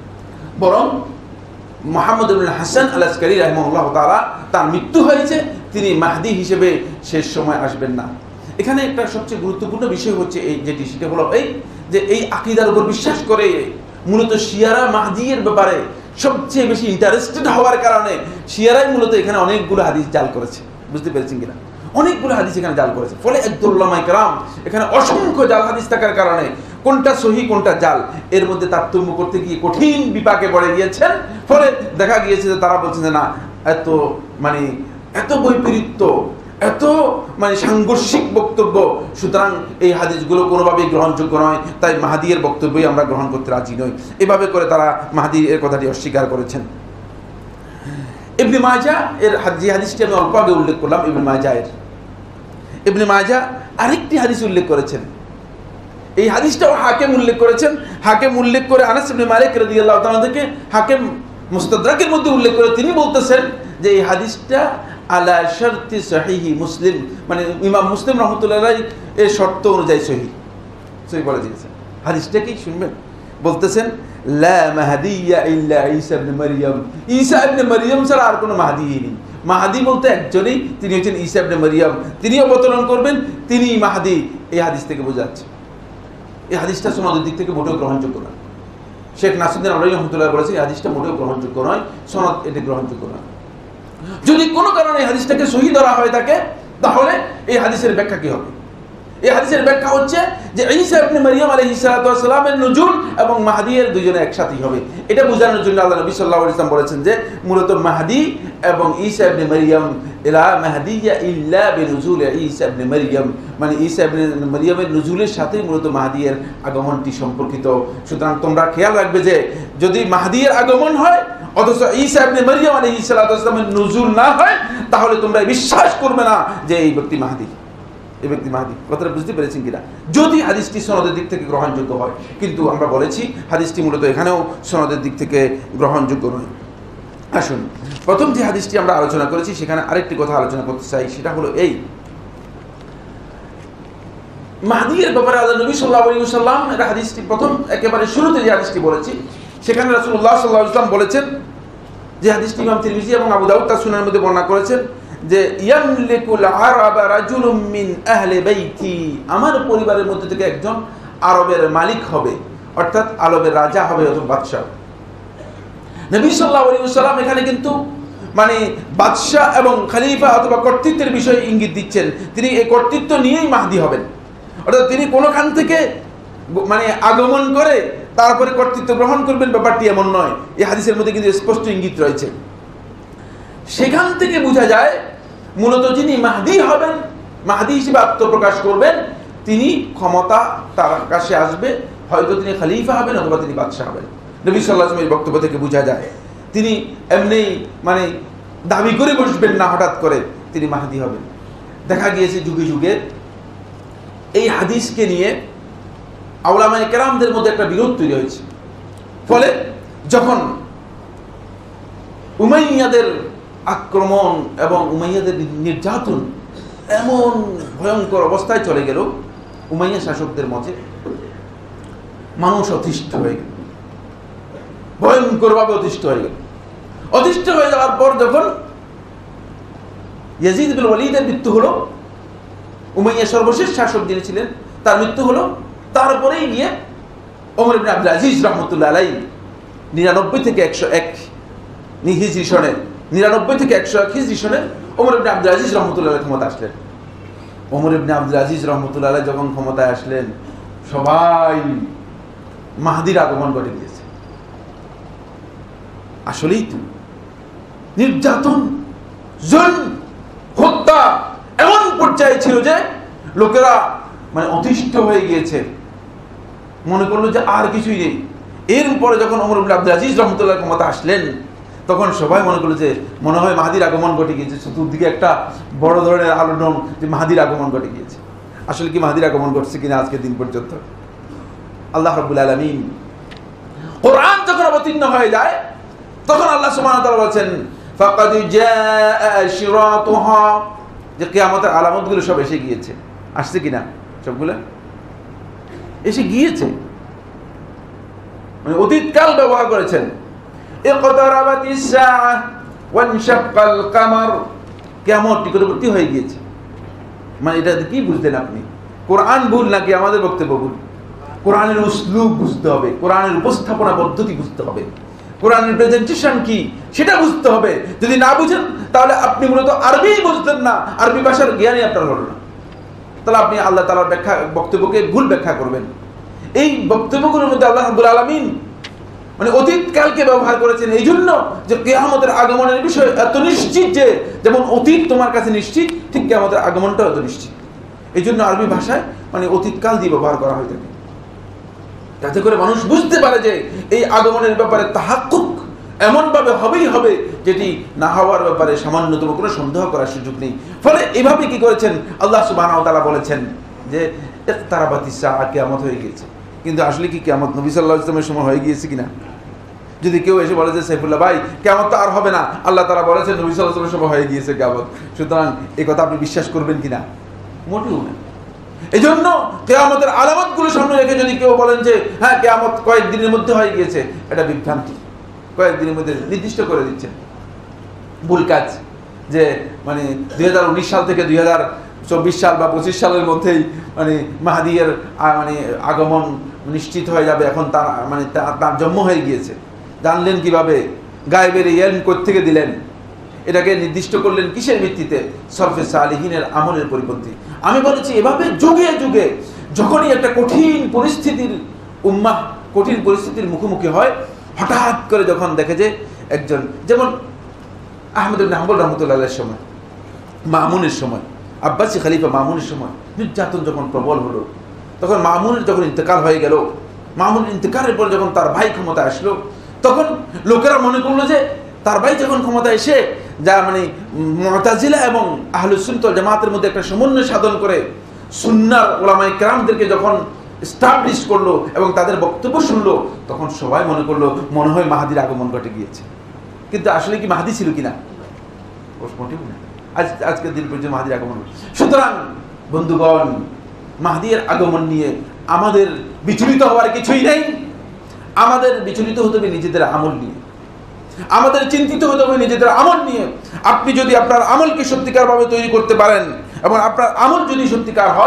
বরং মুহাম্মদ ইবনুল হাসান আল আসকারি রাহিমাহুল্লাহ তাআলা তার মৃত্যু হয়েছে, তিনি মাহদি হিসেবে শেষ সময় আসবেন না। এখানে একটা সবচেয়ে গুরুত্বপূর্ণ বিষয় হচ্ছে এই যেটি, সেটা হলো এই যে এই আকীদার উপর বিশ্বাস করে মূলত শিয়ারা মাহদির ব্যাপারে সবচেয়ে বেশি ইন্টারেস্টেড হওয়ার কারণে শিয়ারাই মূলত এখানে অনেকগুলো হাদিস জাল করেছে। বুঝতে পেরেছেন কিনা? অনেকগুলো হাদিস এখানে জাল করেছে। ফলে একদল উলামায়ে কেরাম এখানে অসংখ্য জাল হাদিস থাকার কারণে কোনটা সহি কোনটা জাল এর মধ্যে তারতম্য করতে গিয়ে কঠিন বিপাকে পড়ে গিয়েছেন। ফলে দেখা গিয়েছে যে তারা বলছেন যে না, এত বৈপরীত্য, এত সাংঘর্ষিক বক্তব্য, সুতরাং এই হাদিসগুলো কোনোভাবেই গ্রহণযোগ্য নয়, তাই মাহদির বক্তব্যই আমরা গ্রহণ করতে রাজি নই। এভাবে করে তারা মাহদির এর কথাটি অস্বীকার করেছেন। ইবনে মাজাহ এর যে হাদিসটি আমি অল্প আগে উল্লেখ করলাম, ইবনে মাজাহ আরেকটি হাদিস উল্লেখ করেছেন। এই হাদিসটাও হাকিম উল্লেখ করেছেন। হাকিম উল্লেখ করে আনাস ইবনে মালিক রাদিয়াল্লাহু তাআলা থেকে হাকিম মুস্তাদরাকের মধ্যে উল্লেখ করে তিনি বলতেছেন যে এই হাদিসটা আলা শারতি সহিহি মুসলিম, ইমাম মুসলিম রাহমাতুল্লাহ আলাইহি এর শর্ত অনুযায়ী সহি বলে দিয়েছেন। হাদিসটা কি শুনবেন? বলতেছেন লা মাহদিয়া ইল্লা ঈসা ইবনে মারইয়াম, ঈসা ইবনে মারইয়াম ছাড়া আর কোনো মাহদি নেই। মাহদি বলতে একজনই, তিনি হচ্ছেন ঈসা ইবনে মারইয়াম, তিনি অবতরণ করবেন, তিনি মাহদি। এই হাদিস থেকে বোঝা যাচ্ছে এই হাদিসটা সনদের দিক থেকে মোটেও গ্রহণযোগ্য নয়। শেখ নাসিরউদ্দিন আলবনী রাহমাতুল্লাহ বলেছে এই হাদিসটা মোটেও গ্রহণযোগ্য নয়, সনদ এটি গ্রহণযোগ্য নয়। যদি কোনো কারণে এই হাদিসটাকে সহি ধরা হয়ে থাকে তাহলে এই হাদিসের ব্যাখ্যা কি হবে? এই হাদিসের ব্যাখ্যা হচ্ছে যে ঈসা ইবনে মারইয়াম আলাইহিস সালাতু ওয়াস সালামের নুজুল এবং মাহদি এর দুজনে একসাথেই হবে। এটা বোঝানোর জন্য আল্লাহ নবী সাল্লাল্লাহু আলাইহি ওয়াসাল্লাম বলেছেন যে মূলত মাহদি এবং ঈসা ইবনে মারইয়াম ইলা মাহদিয়া ইল্লা বিনুজুল ঈসা ইবনে মারইয়াম, ঈসা ইবনে মারইয়ামের নুজুলের সাথে মূলত মাহদি এর আগমনটি সম্পর্কিত। সুতরাং তোমরা খেয়াল রাখবে যে যদি মাহদি এর আগমন হয় অথচ ঈসা ইবনে মারইয়াম আলাইহিস সালাতু ওয়াস সালামের নুজুল না হয়, তাহলে তোমরা বিশ্বাস করবে না যে এই ব্যক্তি মাহদি। কথাটা বুঝতে পেরেছেন কিনা? যদি হাদিসটি সনদের দিক থেকে গ্রহণযোগ্য হয়, কিন্তু আমরা বলেছি হাদিসটি মূলত এখানেও সনদের দিক থেকে গ্রহণযোগ্য নয়। আসুন, প্রথম যে হাদিসটি আমরা আলোচনা করেছি সেখানে আরেকটি কথা আলোচনা করতে চাই, সেটা হলো এই মাহদির ব্যাপারে আল্লাহ নবী সাল্লাল্লাহু আলাইহি ওয়াসাল্লাম এর হাদিসটি প্রথম একেবারে শুরুতে যে হাদিসটি বলেছি সেখানে রাসূলুল্লাহ সাল্লাল্লাহু আলাইহি ওয়াসাল্লাম বলেছেন, যে হাদিসটি ইমাম তিরমিজি এবং আবু দাউদ তার সুনানের মধ্যে বর্ণনা করেছেন যে ইয়ামলিকুল আরাবা রাজুলুম মিন আহলি বাইতি, আমার পরিবারের মধ্যে থেকে একজন আরবের মালিক হবে। অর্থাৎ আরবের রাজা হবে অথবা বাদশাহ। নবী সাল্লাল্লাহু আলাইহি ওয়াসাল্লাম এখানে কিন্তু মানে বাদশাহ এবং খলিফা অথবা কর্তৃত্বের বিষয়ে ইঙ্গিত দিচ্ছেন। তিনি এই কর্তৃত্ব নিয়েই মাহদি হবেন, অর্থাৎ তিনি কোনোখান থেকে মানে আগমন করে তারপরে কর্তৃত্ব গ্রহণ করবেন, ব্যাপারটি এমন নয়। এই হাদিসের মধ্যে কিন্তু স্পষ্ট ইঙ্গিত রয়েছে। সেখান থেকে বোঝা যায় মূলত যিনি মাহদি হবেন, মাহদি হিসেবে আত্মপ্রকাশ করবেন, তিনি ক্ষমতা তার কাছে আসবে, হয়তো তিনি খলিফা হবেন অথবা তিনি বাদশাহ হবেন। নবী সাল্লাল্লাহু আলাইহি ওয়াসাল্লামের বক্তব্য থেকে বোঝা যায় তিনি এমনি মানে দাবি করে বসবেন না, হঠাৎ করে তিনি মাহদি হবেন। দেখা গিয়েছে যুগে যুগে এই হাদিসকে নিয়ে উলামায়ে কেরামদের মধ্যে একটা বিরোধ তৈরি হয়েছে। ফলে যখন উমাইয়াদের আক্রমণ এবং উমাইয়াদের নির্যাতন এমন ভয়ঙ্কর অবস্থায় চলে গেল, উমাইয়া শাসকদের মধ্যে মানুষ অতিষ্ঠ হয়ে গেল, ভয়ঙ্করভাবে অতিষ্ঠ হয়ে গেল। অতিষ্ঠ হয়ে যাওয়ার পর যখন ইয়াজিদ বিন ওয়ালিদের মৃত্যু হলো, উমাইয়া সর্বশেষ শাসক যিনি ছিলেন তার মৃত্যু হলো, তারপরেই গিয়ে ওমর ইবনে আব্দুল আজিজ রাহমাতুল্লাহ আলাইহি 99 থেকে 101 হিজরি সনে 99 থেকে 101 হিজরি সনে ওমর ইবনে আব্দুল আজিজ রাহমাতুল্লাহ আলাইহি ক্ষমতা আসলেন। ওমর ইবনে আব্দুল আজিজ রাহমাতুল্লাহ আলাইহি যখন ক্ষমতায় আসলেন, সবাই মাহদির আগমন ঘটে গিয়েছে। আসলেই তো নির্যাতন, জুলম, হত্যা এমন পর্যায়ে ছিল যে লোকেরা মানে অতিষ্ঠ হয়ে গিয়েছে, মনে করলো যে আর কিছুই নেই। এরপরে যখন ওমর ইবনে আব্দুল আজিজ রাহমাতুল্লাহ ক্ষমতা আসলেন, তখন সবাই মনে করলো যে মনে হয় মাহদির আগমন ঘটে গিয়েছে। চতুর্দিকে একটা বড় ধরনের আলোড়ন যে মাহদির আগমন ঘটে গিয়েছে। আসলে কি মাহদির আগমন ঘটছে কিনা আজকের দিন পর্যন্ত? আল্লাহ রাব্বুল আলামিন কোরআন যখন অবতীর্ণ হয়ে যায়, তখন আল্লাহ সুবহানাহু ওয়া তাআলা বলেন ফাকাদ জাআ আশরাতুহা, যে কিয়ামতের আলামতগুলো সব এসে গিয়েছে। আসছে কিনা? সবগুলো এসে গিয়েছে, মানে অতীতকাল ব্যবহার করেছেন। ইকতারাবাতিস সাআ ওয়ানশাক্কাল কামার, কিয়ামত নিকটবর্তী হয়ে গিয়েছে। মানে এটা কি বুঝলেন আপনি? কোরআন ভুল নাকি আমাদের বক্তব্য ভুল? কোরআনের উসলুব বুঝতে হবে, কোরআনের উপস্থাপনা পদ্ধতি বুঝতে হবে, কোরআনের প্রেজেন্টেশন কি সেটা বুঝতে হবে। যদি না বুঝেন তাহলে আপনি মূলত আরবি বুঝতেন না, আরবি ভাষার জ্ঞানই আপনার হলো না, তাহলে আপনি আল্লাহ তাআলার বক্তব্যকে ভুল ব্যাখ্যা করবেন। এই বক্তব্যগুলোর মধ্যে আল্লাহ রাব্বুল আলামিন মানে অতীতকালকে ব্যবহার করেছেন এই জন্য যে কিয়ামতের আগমনের বিষয় এত নিশ্চিত যে যেমন অতীত তোমার কাছে নিশ্চিত, ঠিক কিয়ামতের আগমনটাও এত নিশ্চিত। এই জন্য আরবি ভাষায় মানে অতীতকাল দিয়ে ব্যবহার করা হয়ে থাকে, যাতে করে মানুষ বুঝতে পারে যে এই আগমনের ব্যাপারে তাহাক্কুক এমনভাবে হবেই হবে যেটি না হওয়ার ব্যাপারে সামান্যতম কোনো সন্দেহ করার সুযোগ নেই। ফলে এভাবে কি করেছেন আল্লাহ সুবহানাহু ওয়া তাআলা বলেছেন যে ইকতারাবাতিস সাআ, কিয়ামত হয়ে গিয়েছে। কিন্তু আসলে কি কিয়ামত নবী সাল্লাল্লাহু আলাইহি ওয়াসাল্লামের সময় হয়ে গিয়েছে কিনা? যদি কেউ এসে বলে যে সাইফুল্লাহ ভাই কিয়ামত তো আর হবে না, আল্লাহ তাআলা বলেছেন নবী সাল্লাল্লাহু আলাইহি ওয়াসাল্লামের সময় হয়ে গিয়েছে কিয়ামত, সুতরাং এই কথা আপনি বিশ্বাস করবেন কিনা? মোটেও না। এই জন্য কিয়ামতের আলামতগুলো সামনে রেখে যদি কেউ বলেন যে হ্যাঁ কিয়ামত কয়েকদিনের মধ্যে হয়ে গিয়েছে, এটা বিভ্রান্তি। কয়েকদিনের মধ্যে নির্দিষ্ট করে দিচ্ছেন, ভুল কাজ। যে মানে 2019 সাল থেকে 2024 সাল বা 25 সালের মধ্যেই মানে মাহদির মানে আগমন নিশ্চিত হয়ে যাবে, এখন তার মানে তার জন্ম হয়ে গিয়েছে। জানলেন কিভাবে? গায়েবের ইলম কোত্থেকে দিলেন? এটাকে নির্দিষ্ট করলেন কিসের ভিত্তিতে? সরফে সালিহিনের আমলের পরিপন্থী। আমি বলেছি এভাবে যুগে যুগে যখনই একটা কঠিন পরিস্থিতির উম্মাহ কঠিন পরিস্থিতির মুখোমুখি হয়, হঠাৎ করে যখন দেখে যে একজন, যেমন আহমদ ইবনে হাম্বল রাহমাতুল্লাহ আলাইহির সময়, মামুনের সময়, আব্বাসী খলিফা মামুনের সময় নির্যাতন যখন প্রবল হলো, তখন মামুনের যখন ইন্তেকাল হয়ে গেল, মামুনের ইন্তেকালের পর যখন তার ভাই ক্ষমতা আসলো, তখন লোকেরা মনে করলো যে তার ভাই যখন ক্ষমতা এসে যা মানে মুতাজিলা এবং আহলুস সুন্নাহ ওয়াল জামাতের মধ্যে একটা সমন্বয় সাধন করে সুন্নাহর উলামায়ে কেরামদেরকে যখন এস্টাবলিশ করলো এবং তাদের বক্তব্য শুনলো, তখন সবাই মনে করলো মনে হয় মাহদির আগমন ঘটে গিয়েছে। কিন্তু আসলে কি মাহদি ছিল কিনা? মোটেও না। আজকের দিন পর্যন্ত মাহদির আগমন। সুতরাং বন্ধুগণ, মাহদির আগমন নিয়ে আমাদের বিচলিত হওয়ার কিছুই নেই। আমাদের বিচলিত হতে হবে নিজেদের আমল নিয়ে, আমাদের চিন্তিত হতে হবে নিজেদের আমল নিয়ে। আপনি যদি আপনার আমলকে সত্যিকারভাবে তৈরি করতে পারেন এবং আপনার আমল যদি সত্যিকার হয়,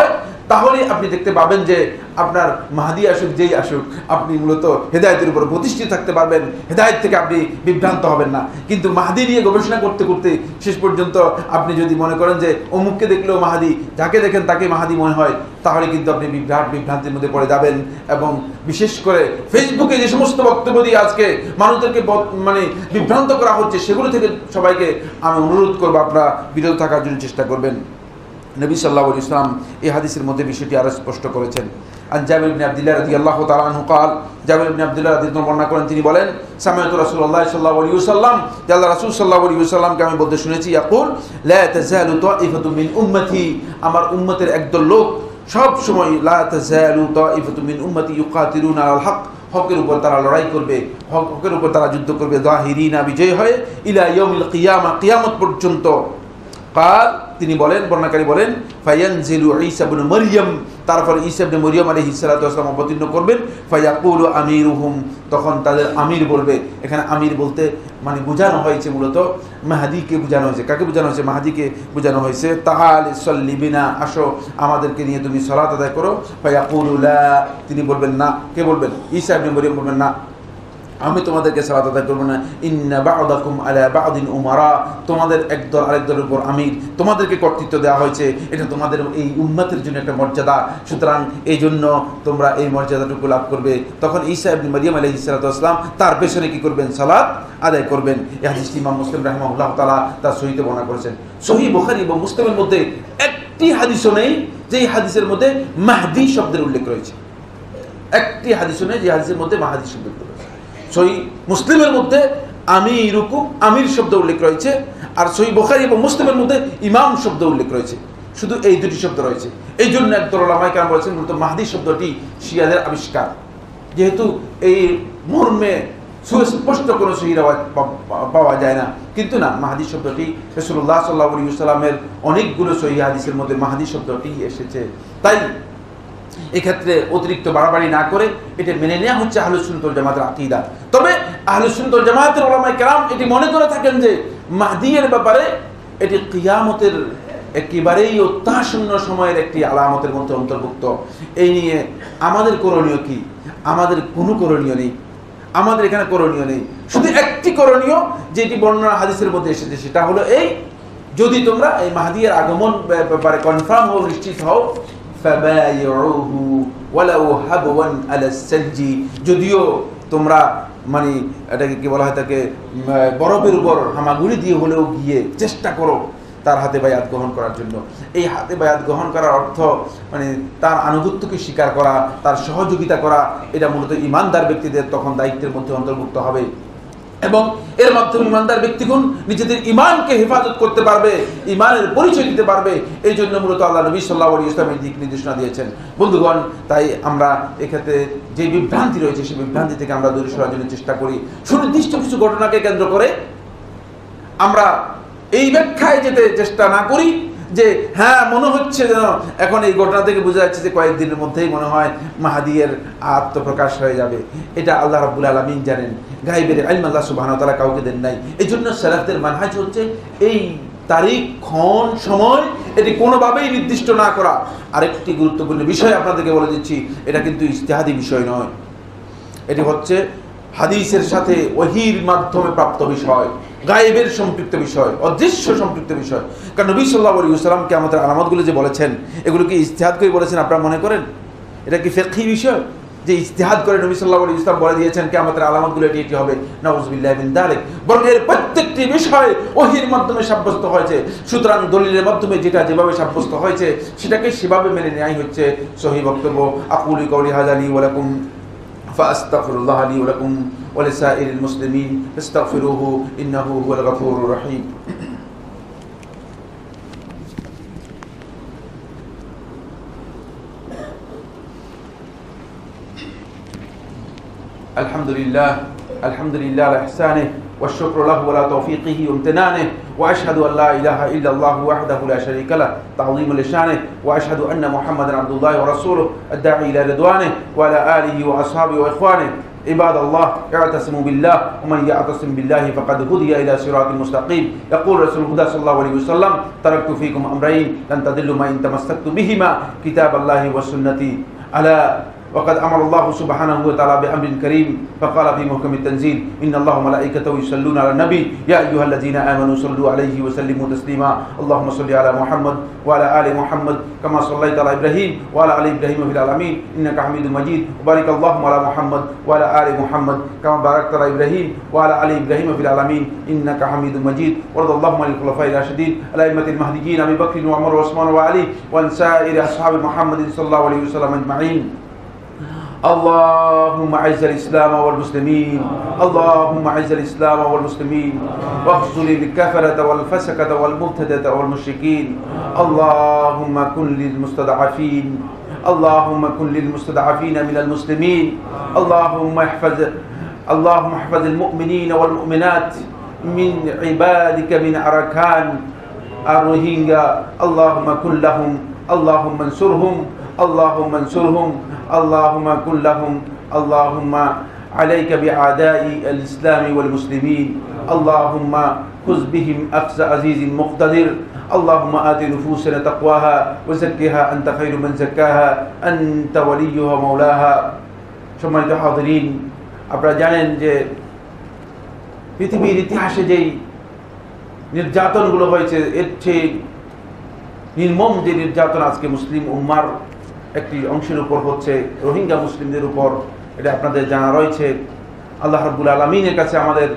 তাহলে আপনি দেখতে পাবেন যে আপনার মাহদি আসুক যেই আসুক, আপনি মূলত হেদায়েতের উপর প্রতিষ্ঠিত থাকতে পারবেন, হেদায়েত থেকে আপনি বিভ্রান্ত হবেন না। কিন্তু মাহদি নিয়ে গবেষণা করতে করতে শেষ পর্যন্ত আপনি যদি মনে করেন যে অমুককে দেখলেও মাহাদি, যাকে দেখেন তাকে মাহাদি মনে হয়, তাহলে কিন্তু আপনি বিভ্রান্তির মধ্যে পড়ে যাবেন। এবং বিশেষ করে ফেসবুকে যে সমস্ত বক্তব্য দিয়ে আজকে মানুষদেরকে মানে বিভ্রান্ত করা হচ্ছে, সেগুলো থেকে সবাইকে আমি অনুরোধ করবো আপনারা বিরত থাকার জন্য চেষ্টা করবেন। নবী সাল্লাল্লাহু আলাইহি ওয়াসাল্লাম এই হাদিসের মধ্যে বিষয়টি আরো স্পষ্ট করেছেন। আন জাবির ইবনে আব্দুল্লাহ রাদিয়াল্লাহু তাআলা আনহু قال, জাবির ইবনে আব্দুল্লাহ রাদিয়াল্লাহু বর্ণনা করেন, তিনি বলেন, সামিআতু রাসূলুল্লাহ সাল্লাল্লাহু আলাইহি ওয়াসাল্লাম, যে আল্লাহ রাসূল সাল্লাল্লাহু আলাইহি ওয়াসাল্লামকে আমি বলতে শুনেছি, ইয়াকুল লা তাযালু তাইফাতুম মিন উম্মতি, আমার উম্মতের একদল লোক সব সময়, লা তাযালু তাইফাতুম মিন উম্মতি ইউকাতিলুনা আলাল হক, হকের উপর তারা লড়াই করবে, হকের উপর তারা যুদ্ধ করবে, যাহিরিনা, বিজয় হয়ে, ইলা ইয়াউমিল কিয়ামা, কিয়ামত পর্যন্ত। قال, তিনি বলেন, বর্ণনাকারী বলেন, ফায়ানজিলু ঈসা ইবনে মারইয়াম, তারপর ঈসা ইবনে মারইয়াম আলাইহিস সালাতু ওয়াস সালাম অবতীর্ণ করবেন, ফায়াকুলু আমিরুহুম, তখন তাদের আমির বলবে। এখানে আমির বলতে মানে বোঝানো হয়েছে মূলত মাহদিকে বোঝানো হয়েছে। কাকে বোঝানো হয়েছে? মাহদিকে বোঝানো হয়েছে। তাআল সাল্লি বিনা, আসো আমাদেরকে নিয়ে তুমি সালাত আদায় করো। ফায়াকুলু লা, তিনি বলবেন না। কে বলবেন? ঈসা ইবনে মারইয়াম বলবেন, না, আমি তোমাদেরকে সালাত আদায় করবো না। ইন্না বা'দাকুম আলা বা'দিন উমারা, তোমাদের একদল আরেকদলের উপর আমির, তোমাদেরকে কর্তৃত্ব দেওয়া হয়েছে, এটা তোমাদের এই উম্মতের জন্য একটা মর্যাদা, সুতরাং এই জন্য তোমরা এই মর্যাদাটুকু লাভ করবে। তখন ঈসা ইবনে মারইয়াম আলাইহিস সালাতু ওয়াস সালাম তার পেছনে কি করবেন? সালাত আদায় করবেন। এই হাদিসটি ইমাম মুসলিম রাহিমাহুল্লাহ তাআলা তার সহিহে বর্ণনা করেছেন। সহিহ বুখারী এবং মুসলিমের মধ্যে একটি হাদিসও নেই যেই হাদিসের মধ্যে মাহদি শব্দের উল্লেখ রয়েছে। একটি হাদিসও নেই যে হাদিসের মধ্যে মাহদি শব্দ রয়েছে। সহিহ মুসলিমের মধ্যে আমিরুকুম, আমির শব্দ উল্লেখ রয়েছে, আর সহিহ বুখারী এবং মুসলিমের মধ্যে ইমাম শব্দ উল্লেখ রয়েছে। শুধু এই দুটি শব্দ রয়েছে। এই জন্য একদল উলামায়ে কেরাম বলেছেন মূলত মাহদি শব্দটি শিয়াদের আবিষ্কার, যেহেতু এই মর্মে সুস্পষ্ট কোনো সহিহ রিওয়ায়াত পাওয়া যায় না। কিন্তু না, মাহদি শব্দটি রাসূলুল্লাহ সাল্লাল্লাহু আলাইহি ওয়াসাল্লামের অনেকগুলো সহিহ হাদিসের মধ্যে মাহদি শব্দটি এসেছে। তাই এক্ষেত্রে অতিরিক্ত বাড়াবাড়ি না করে এটা মেনে নেওয়া হচ্ছে আহলুস সুন্নাত ওয়াল জামাতের আকীদা। তবে আহলুস সুন্নাত ওয়াল জামাতের উলামায়ে কেরাম এটি মনে করে থাকেন যে মাহদিয়ের ব্যাপারে এটি কিয়ামতের একেবারেই অত্যাসন্ন সময়ের একটি আলামতের মধ্যে অন্তর্ভুক্ত। এই নিয়ে আমাদের করণীয় কি? আমাদের কোনো করণীয় নেই। আমাদের এখানে করণীয় নেই, শুধু একটি করণীয় যেটি বর্ণনা হাদিসের মধ্যে এসেছে, সেটা হলো এই, যদি তোমরা এই মাহদিয়ের আগমন ব্যাপারে কনফার্ম হও, নিশ্চিত হও, ফাবাইউহু ওয়ালাউ হাবওয়ান আলা সালজি, যদিও তোমরা মানে এটাকে কি বলা হয়, তাকে বরফের উপর হামাগুড়ি দিয়ে হলেও গিয়ে চেষ্টা করো তার হাতে বায়াত গ্রহণ করার জন্য। এই হাতে বায়াত গ্রহণ করার অর্থ মানে তার আনুগত্যকে স্বীকার করা, তার সহযোগিতা করা, এটা মূলত ইমানদার ব্যক্তিদের তখন দায়িত্বের মধ্যে অন্তর্ভুক্ত হবে। এবং এর মাধ্যমে ইমানদার ব্যক্তিগণ নিজেদের ইমানকে হেফাজত করতে পারবে, ইমানের পরিচয় দিতে পারবে। এই জন্য মূলত আল্লাহ নবী সাল্লাল্লাহু আলাইহি ওয়াসাল্লাম দিক নির্দেশনা দিয়েছেন। বন্ধুগণ, তাই আমরা এক্ষেত্রে যে বিভ্রান্তি রয়েছে সেই বিভ্রান্তি থেকে আমরা দূরে সরার জন্য চেষ্টা করি। সুনির্দিষ্ট কিছু ঘটনাকে কেন্দ্র করে আমরা এই ব্যাখ্যায় যেতে চেষ্টা না করি যে হ্যাঁ মনে হচ্ছে যেন এখন এই ঘটনা থেকে বোঝা যাচ্ছে যে কয়েকদিনের মধ্যেই মনে হয় মাহদিয়ের আত্মপ্রকাশ হয়ে যাবে। এটা আল্লাহ রাব্বুল আলামিন জানেন, গায়বের ইলম আল্লাহ সুবহানাহু ওয়া তাআলা কাউকে দেন নাই। এই জন্য সালাফদের মানহাজ হচ্ছে এই তারিখ, ক্ষণ, সময় এটি কোনোভাবেই নির্দিষ্ট না করা। আরেকটি গুরুত্বপূর্ণ বিষয় আপনাদেরকে বলে দিচ্ছি, এটা কিন্তু ইজতিহাদি বিষয় নয়, এটি হচ্ছে হাদিসের সাথে ওহীর মাধ্যমে প্রাপ্ত বিষয়, গায়েবের সম্পৃক্ত বিষয়, অদৃশ্য সম্পৃক্ত বিষয়। কারণ নবী সাল্লাল্লাহু আলাইহি ওয়াসাল্লাম কিয়ামতের আলামতগুলো যে বলেছেন, এগুলো কি ইজতিহাদ করে বলেছেন আপনারা মনে করেন? এটা কি ফিকহি বিষয় যে ইজতিহাদ করে নবী সাল্লাল্লাহু আলাইহি ওয়াসাল্লাম বলে দিয়েছেন কিয়ামতের আলামতগুলো এটি এটি হবে? নাউযুবিল্লাহি মিন যালিক। বরং এর প্রত্যেকটি বিষয় ওহীর মাধ্যমে সাব্যস্ত হয়েছে। সুতরাং দলিলের মাধ্যমে যেটা যেভাবে সাব্যস্ত হয়েছে সেটাকে সেভাবে মেনে নেওয়াই হচ্ছে সহিহ বক্তব্য। আকুলু কাউলি হাযা লি ওয়া লাকুম ফাস্তাগফিরুল্লাহ লি ওয়া লাকুম ওয়া লিসাইরিল মুসলিমিন ফাস্তাগফিরুহু ইন্নাহু হুয়াল গফুরুর রহিম। আলহামদুলিল্লাহ, আলহামদুলিল্লাহ আলা ইহসানিহি والشكر له ولا توفيقه وامتنانه واشهد ان لا اله الا الله وحده لا شريك له تعظيما لشانه واشهد ان محمدا عبد الله ورسوله الداعي الى رضوانه وعلى اله واصحابه واخوانه عباد الله اعتصموا بالله ومن يعتصم بالله فقد هدي إلى صراط مستقيم يقول رسول الله صلى الله عليه وسلم تركت فيكم أمرين لن تضلوا ما إن تمسكتم بهما كتاب الله والسنة ألا وقد أمر الله سبحانه وتعالى بأمر كريم فقال في محكم التنزيل إن الله وملائكته يصلون على النبي يا أيها الذين آمنوا صلوا عليه وسلموا تسليما اللهم صل على محمد وعلى آل محمد كما صليت على إبراهيم وعلى آل إبراهيم في العالمين إنك حميد مجيد وبارك اللهم على محمد وعلى آل محمد كما باركت على إبراهيم وعلى آل إبراهيم في العالمين إنك حميد مجيد وارض اللهم عن الخلفاء الراشدين الأئمة المهديين أبي بكر وعمر وعثمان وعلي وعن سائر أصحاب محمد صلى الله عليه وسلم أجمعين اللهم اعز الإسلام والمسلمين اللهم اعز الإسلام والمسلمين واخذل الكفرة والفسقة والمبتدة والمشركين اللهم كن للمستضعفين اللهم كن للمستضعفين من المسلمين اللهم احفظ المؤمنين والمؤمنات من عبادك من أركان الروهينجا اللهم كن لهم اللهم انصرهم اللهم انصرهم اللهم كن لهم اللهم عليك بأعداء الإسلام والمسلمين اللهم خذ بهم أخذ عزيز مقتدر اللهم آت نفوسنا تقواها وزكها أنت خير من زكاها أنت وليها مولاها সম্মানিত হাজিরিন আপনারা জানেন যে পৃথিবীর ইতিহাসে যেই নির্যাতনগুলো হয়েছে এর চেয়ে নির্মম যে নির্যাতন আজকে মুসলিম উম্মার একটি অংশের উপর হচ্ছে রোহিঙ্গা মুসলিমদের উপর এটা আপনাদের জানা রয়েছে আল্লাহ রাব্বুল আলামিনের কাছে আমাদের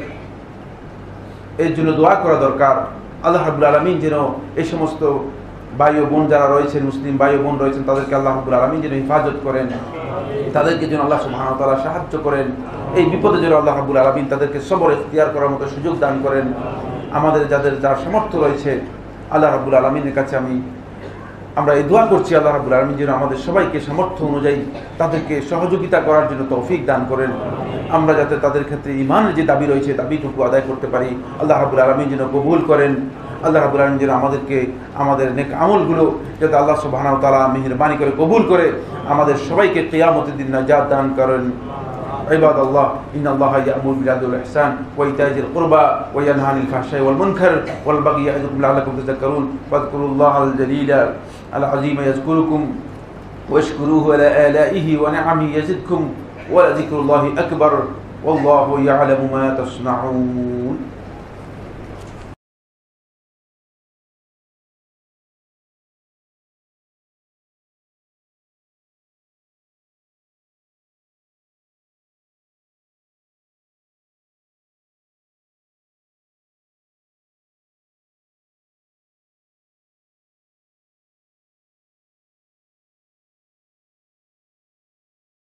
এর জন্য দোয়া করা দরকার আল্লাহ রাব্বুল আলামিন যেন এই সমস্ত ভাই ও বোন যারা রয়েছেন মুসলিম ভাই ও বোন রয়েছেন তাদেরকে আল্লাহ রাব্বুল আলামিন যেন হেফাজত করেন তাদেরকে যেন আল্লাহ সুবহানাহু ওয়া তাআলা সাহায্য করেন এই বিপদে যেন আল্লাহ রাব্বুল আলামিন তাদেরকে সবর ইখতিয়ার করার মতো সুযোগ দান করেন আমাদের যার সামর্থ্য রয়েছে আল্লাহ রাব্বুল আলামিনের কাছে আমরা এই দোয়া করছি আল্লাহ রাব্বুল আলামিন যেন আমাদের সবাইকে সামর্থ্য অনুযায়ী তাদেরকে সহযোগিতা করার জন্য তৌফিক দান করেন আমরা যাতে তাদের ক্ষেত্রে ঈমানের যে দাবি রয়েছে দাবিটুকু আদায় করতে পারি আল্লাহ রাব্বুল আলামিন যেন কবুল করেন আল্লাহ রাব্বুল আলামিন যেন আমাদেরকে আমাদের নেক আমলগুলো যাতে আল্লাহ সুবহানাহু ওয়া তাআলা মেহেরবানি করে কবুল করে আমাদের সবাইকে কিয়ামতের দিন নাজাত দান করেন عباد الله إن الله يأمر بالعدل والإحسان وإيتاء ذي القربى وينهى عن الفحشاء والمنكر والبغي يعظكم لعلكم تذكرون واذكروا الله الجليل العظيم يذكركم واشكروه على آلائه ونعمه يزدكم ولذكر الله أكبر والله يعلم ما تصنعون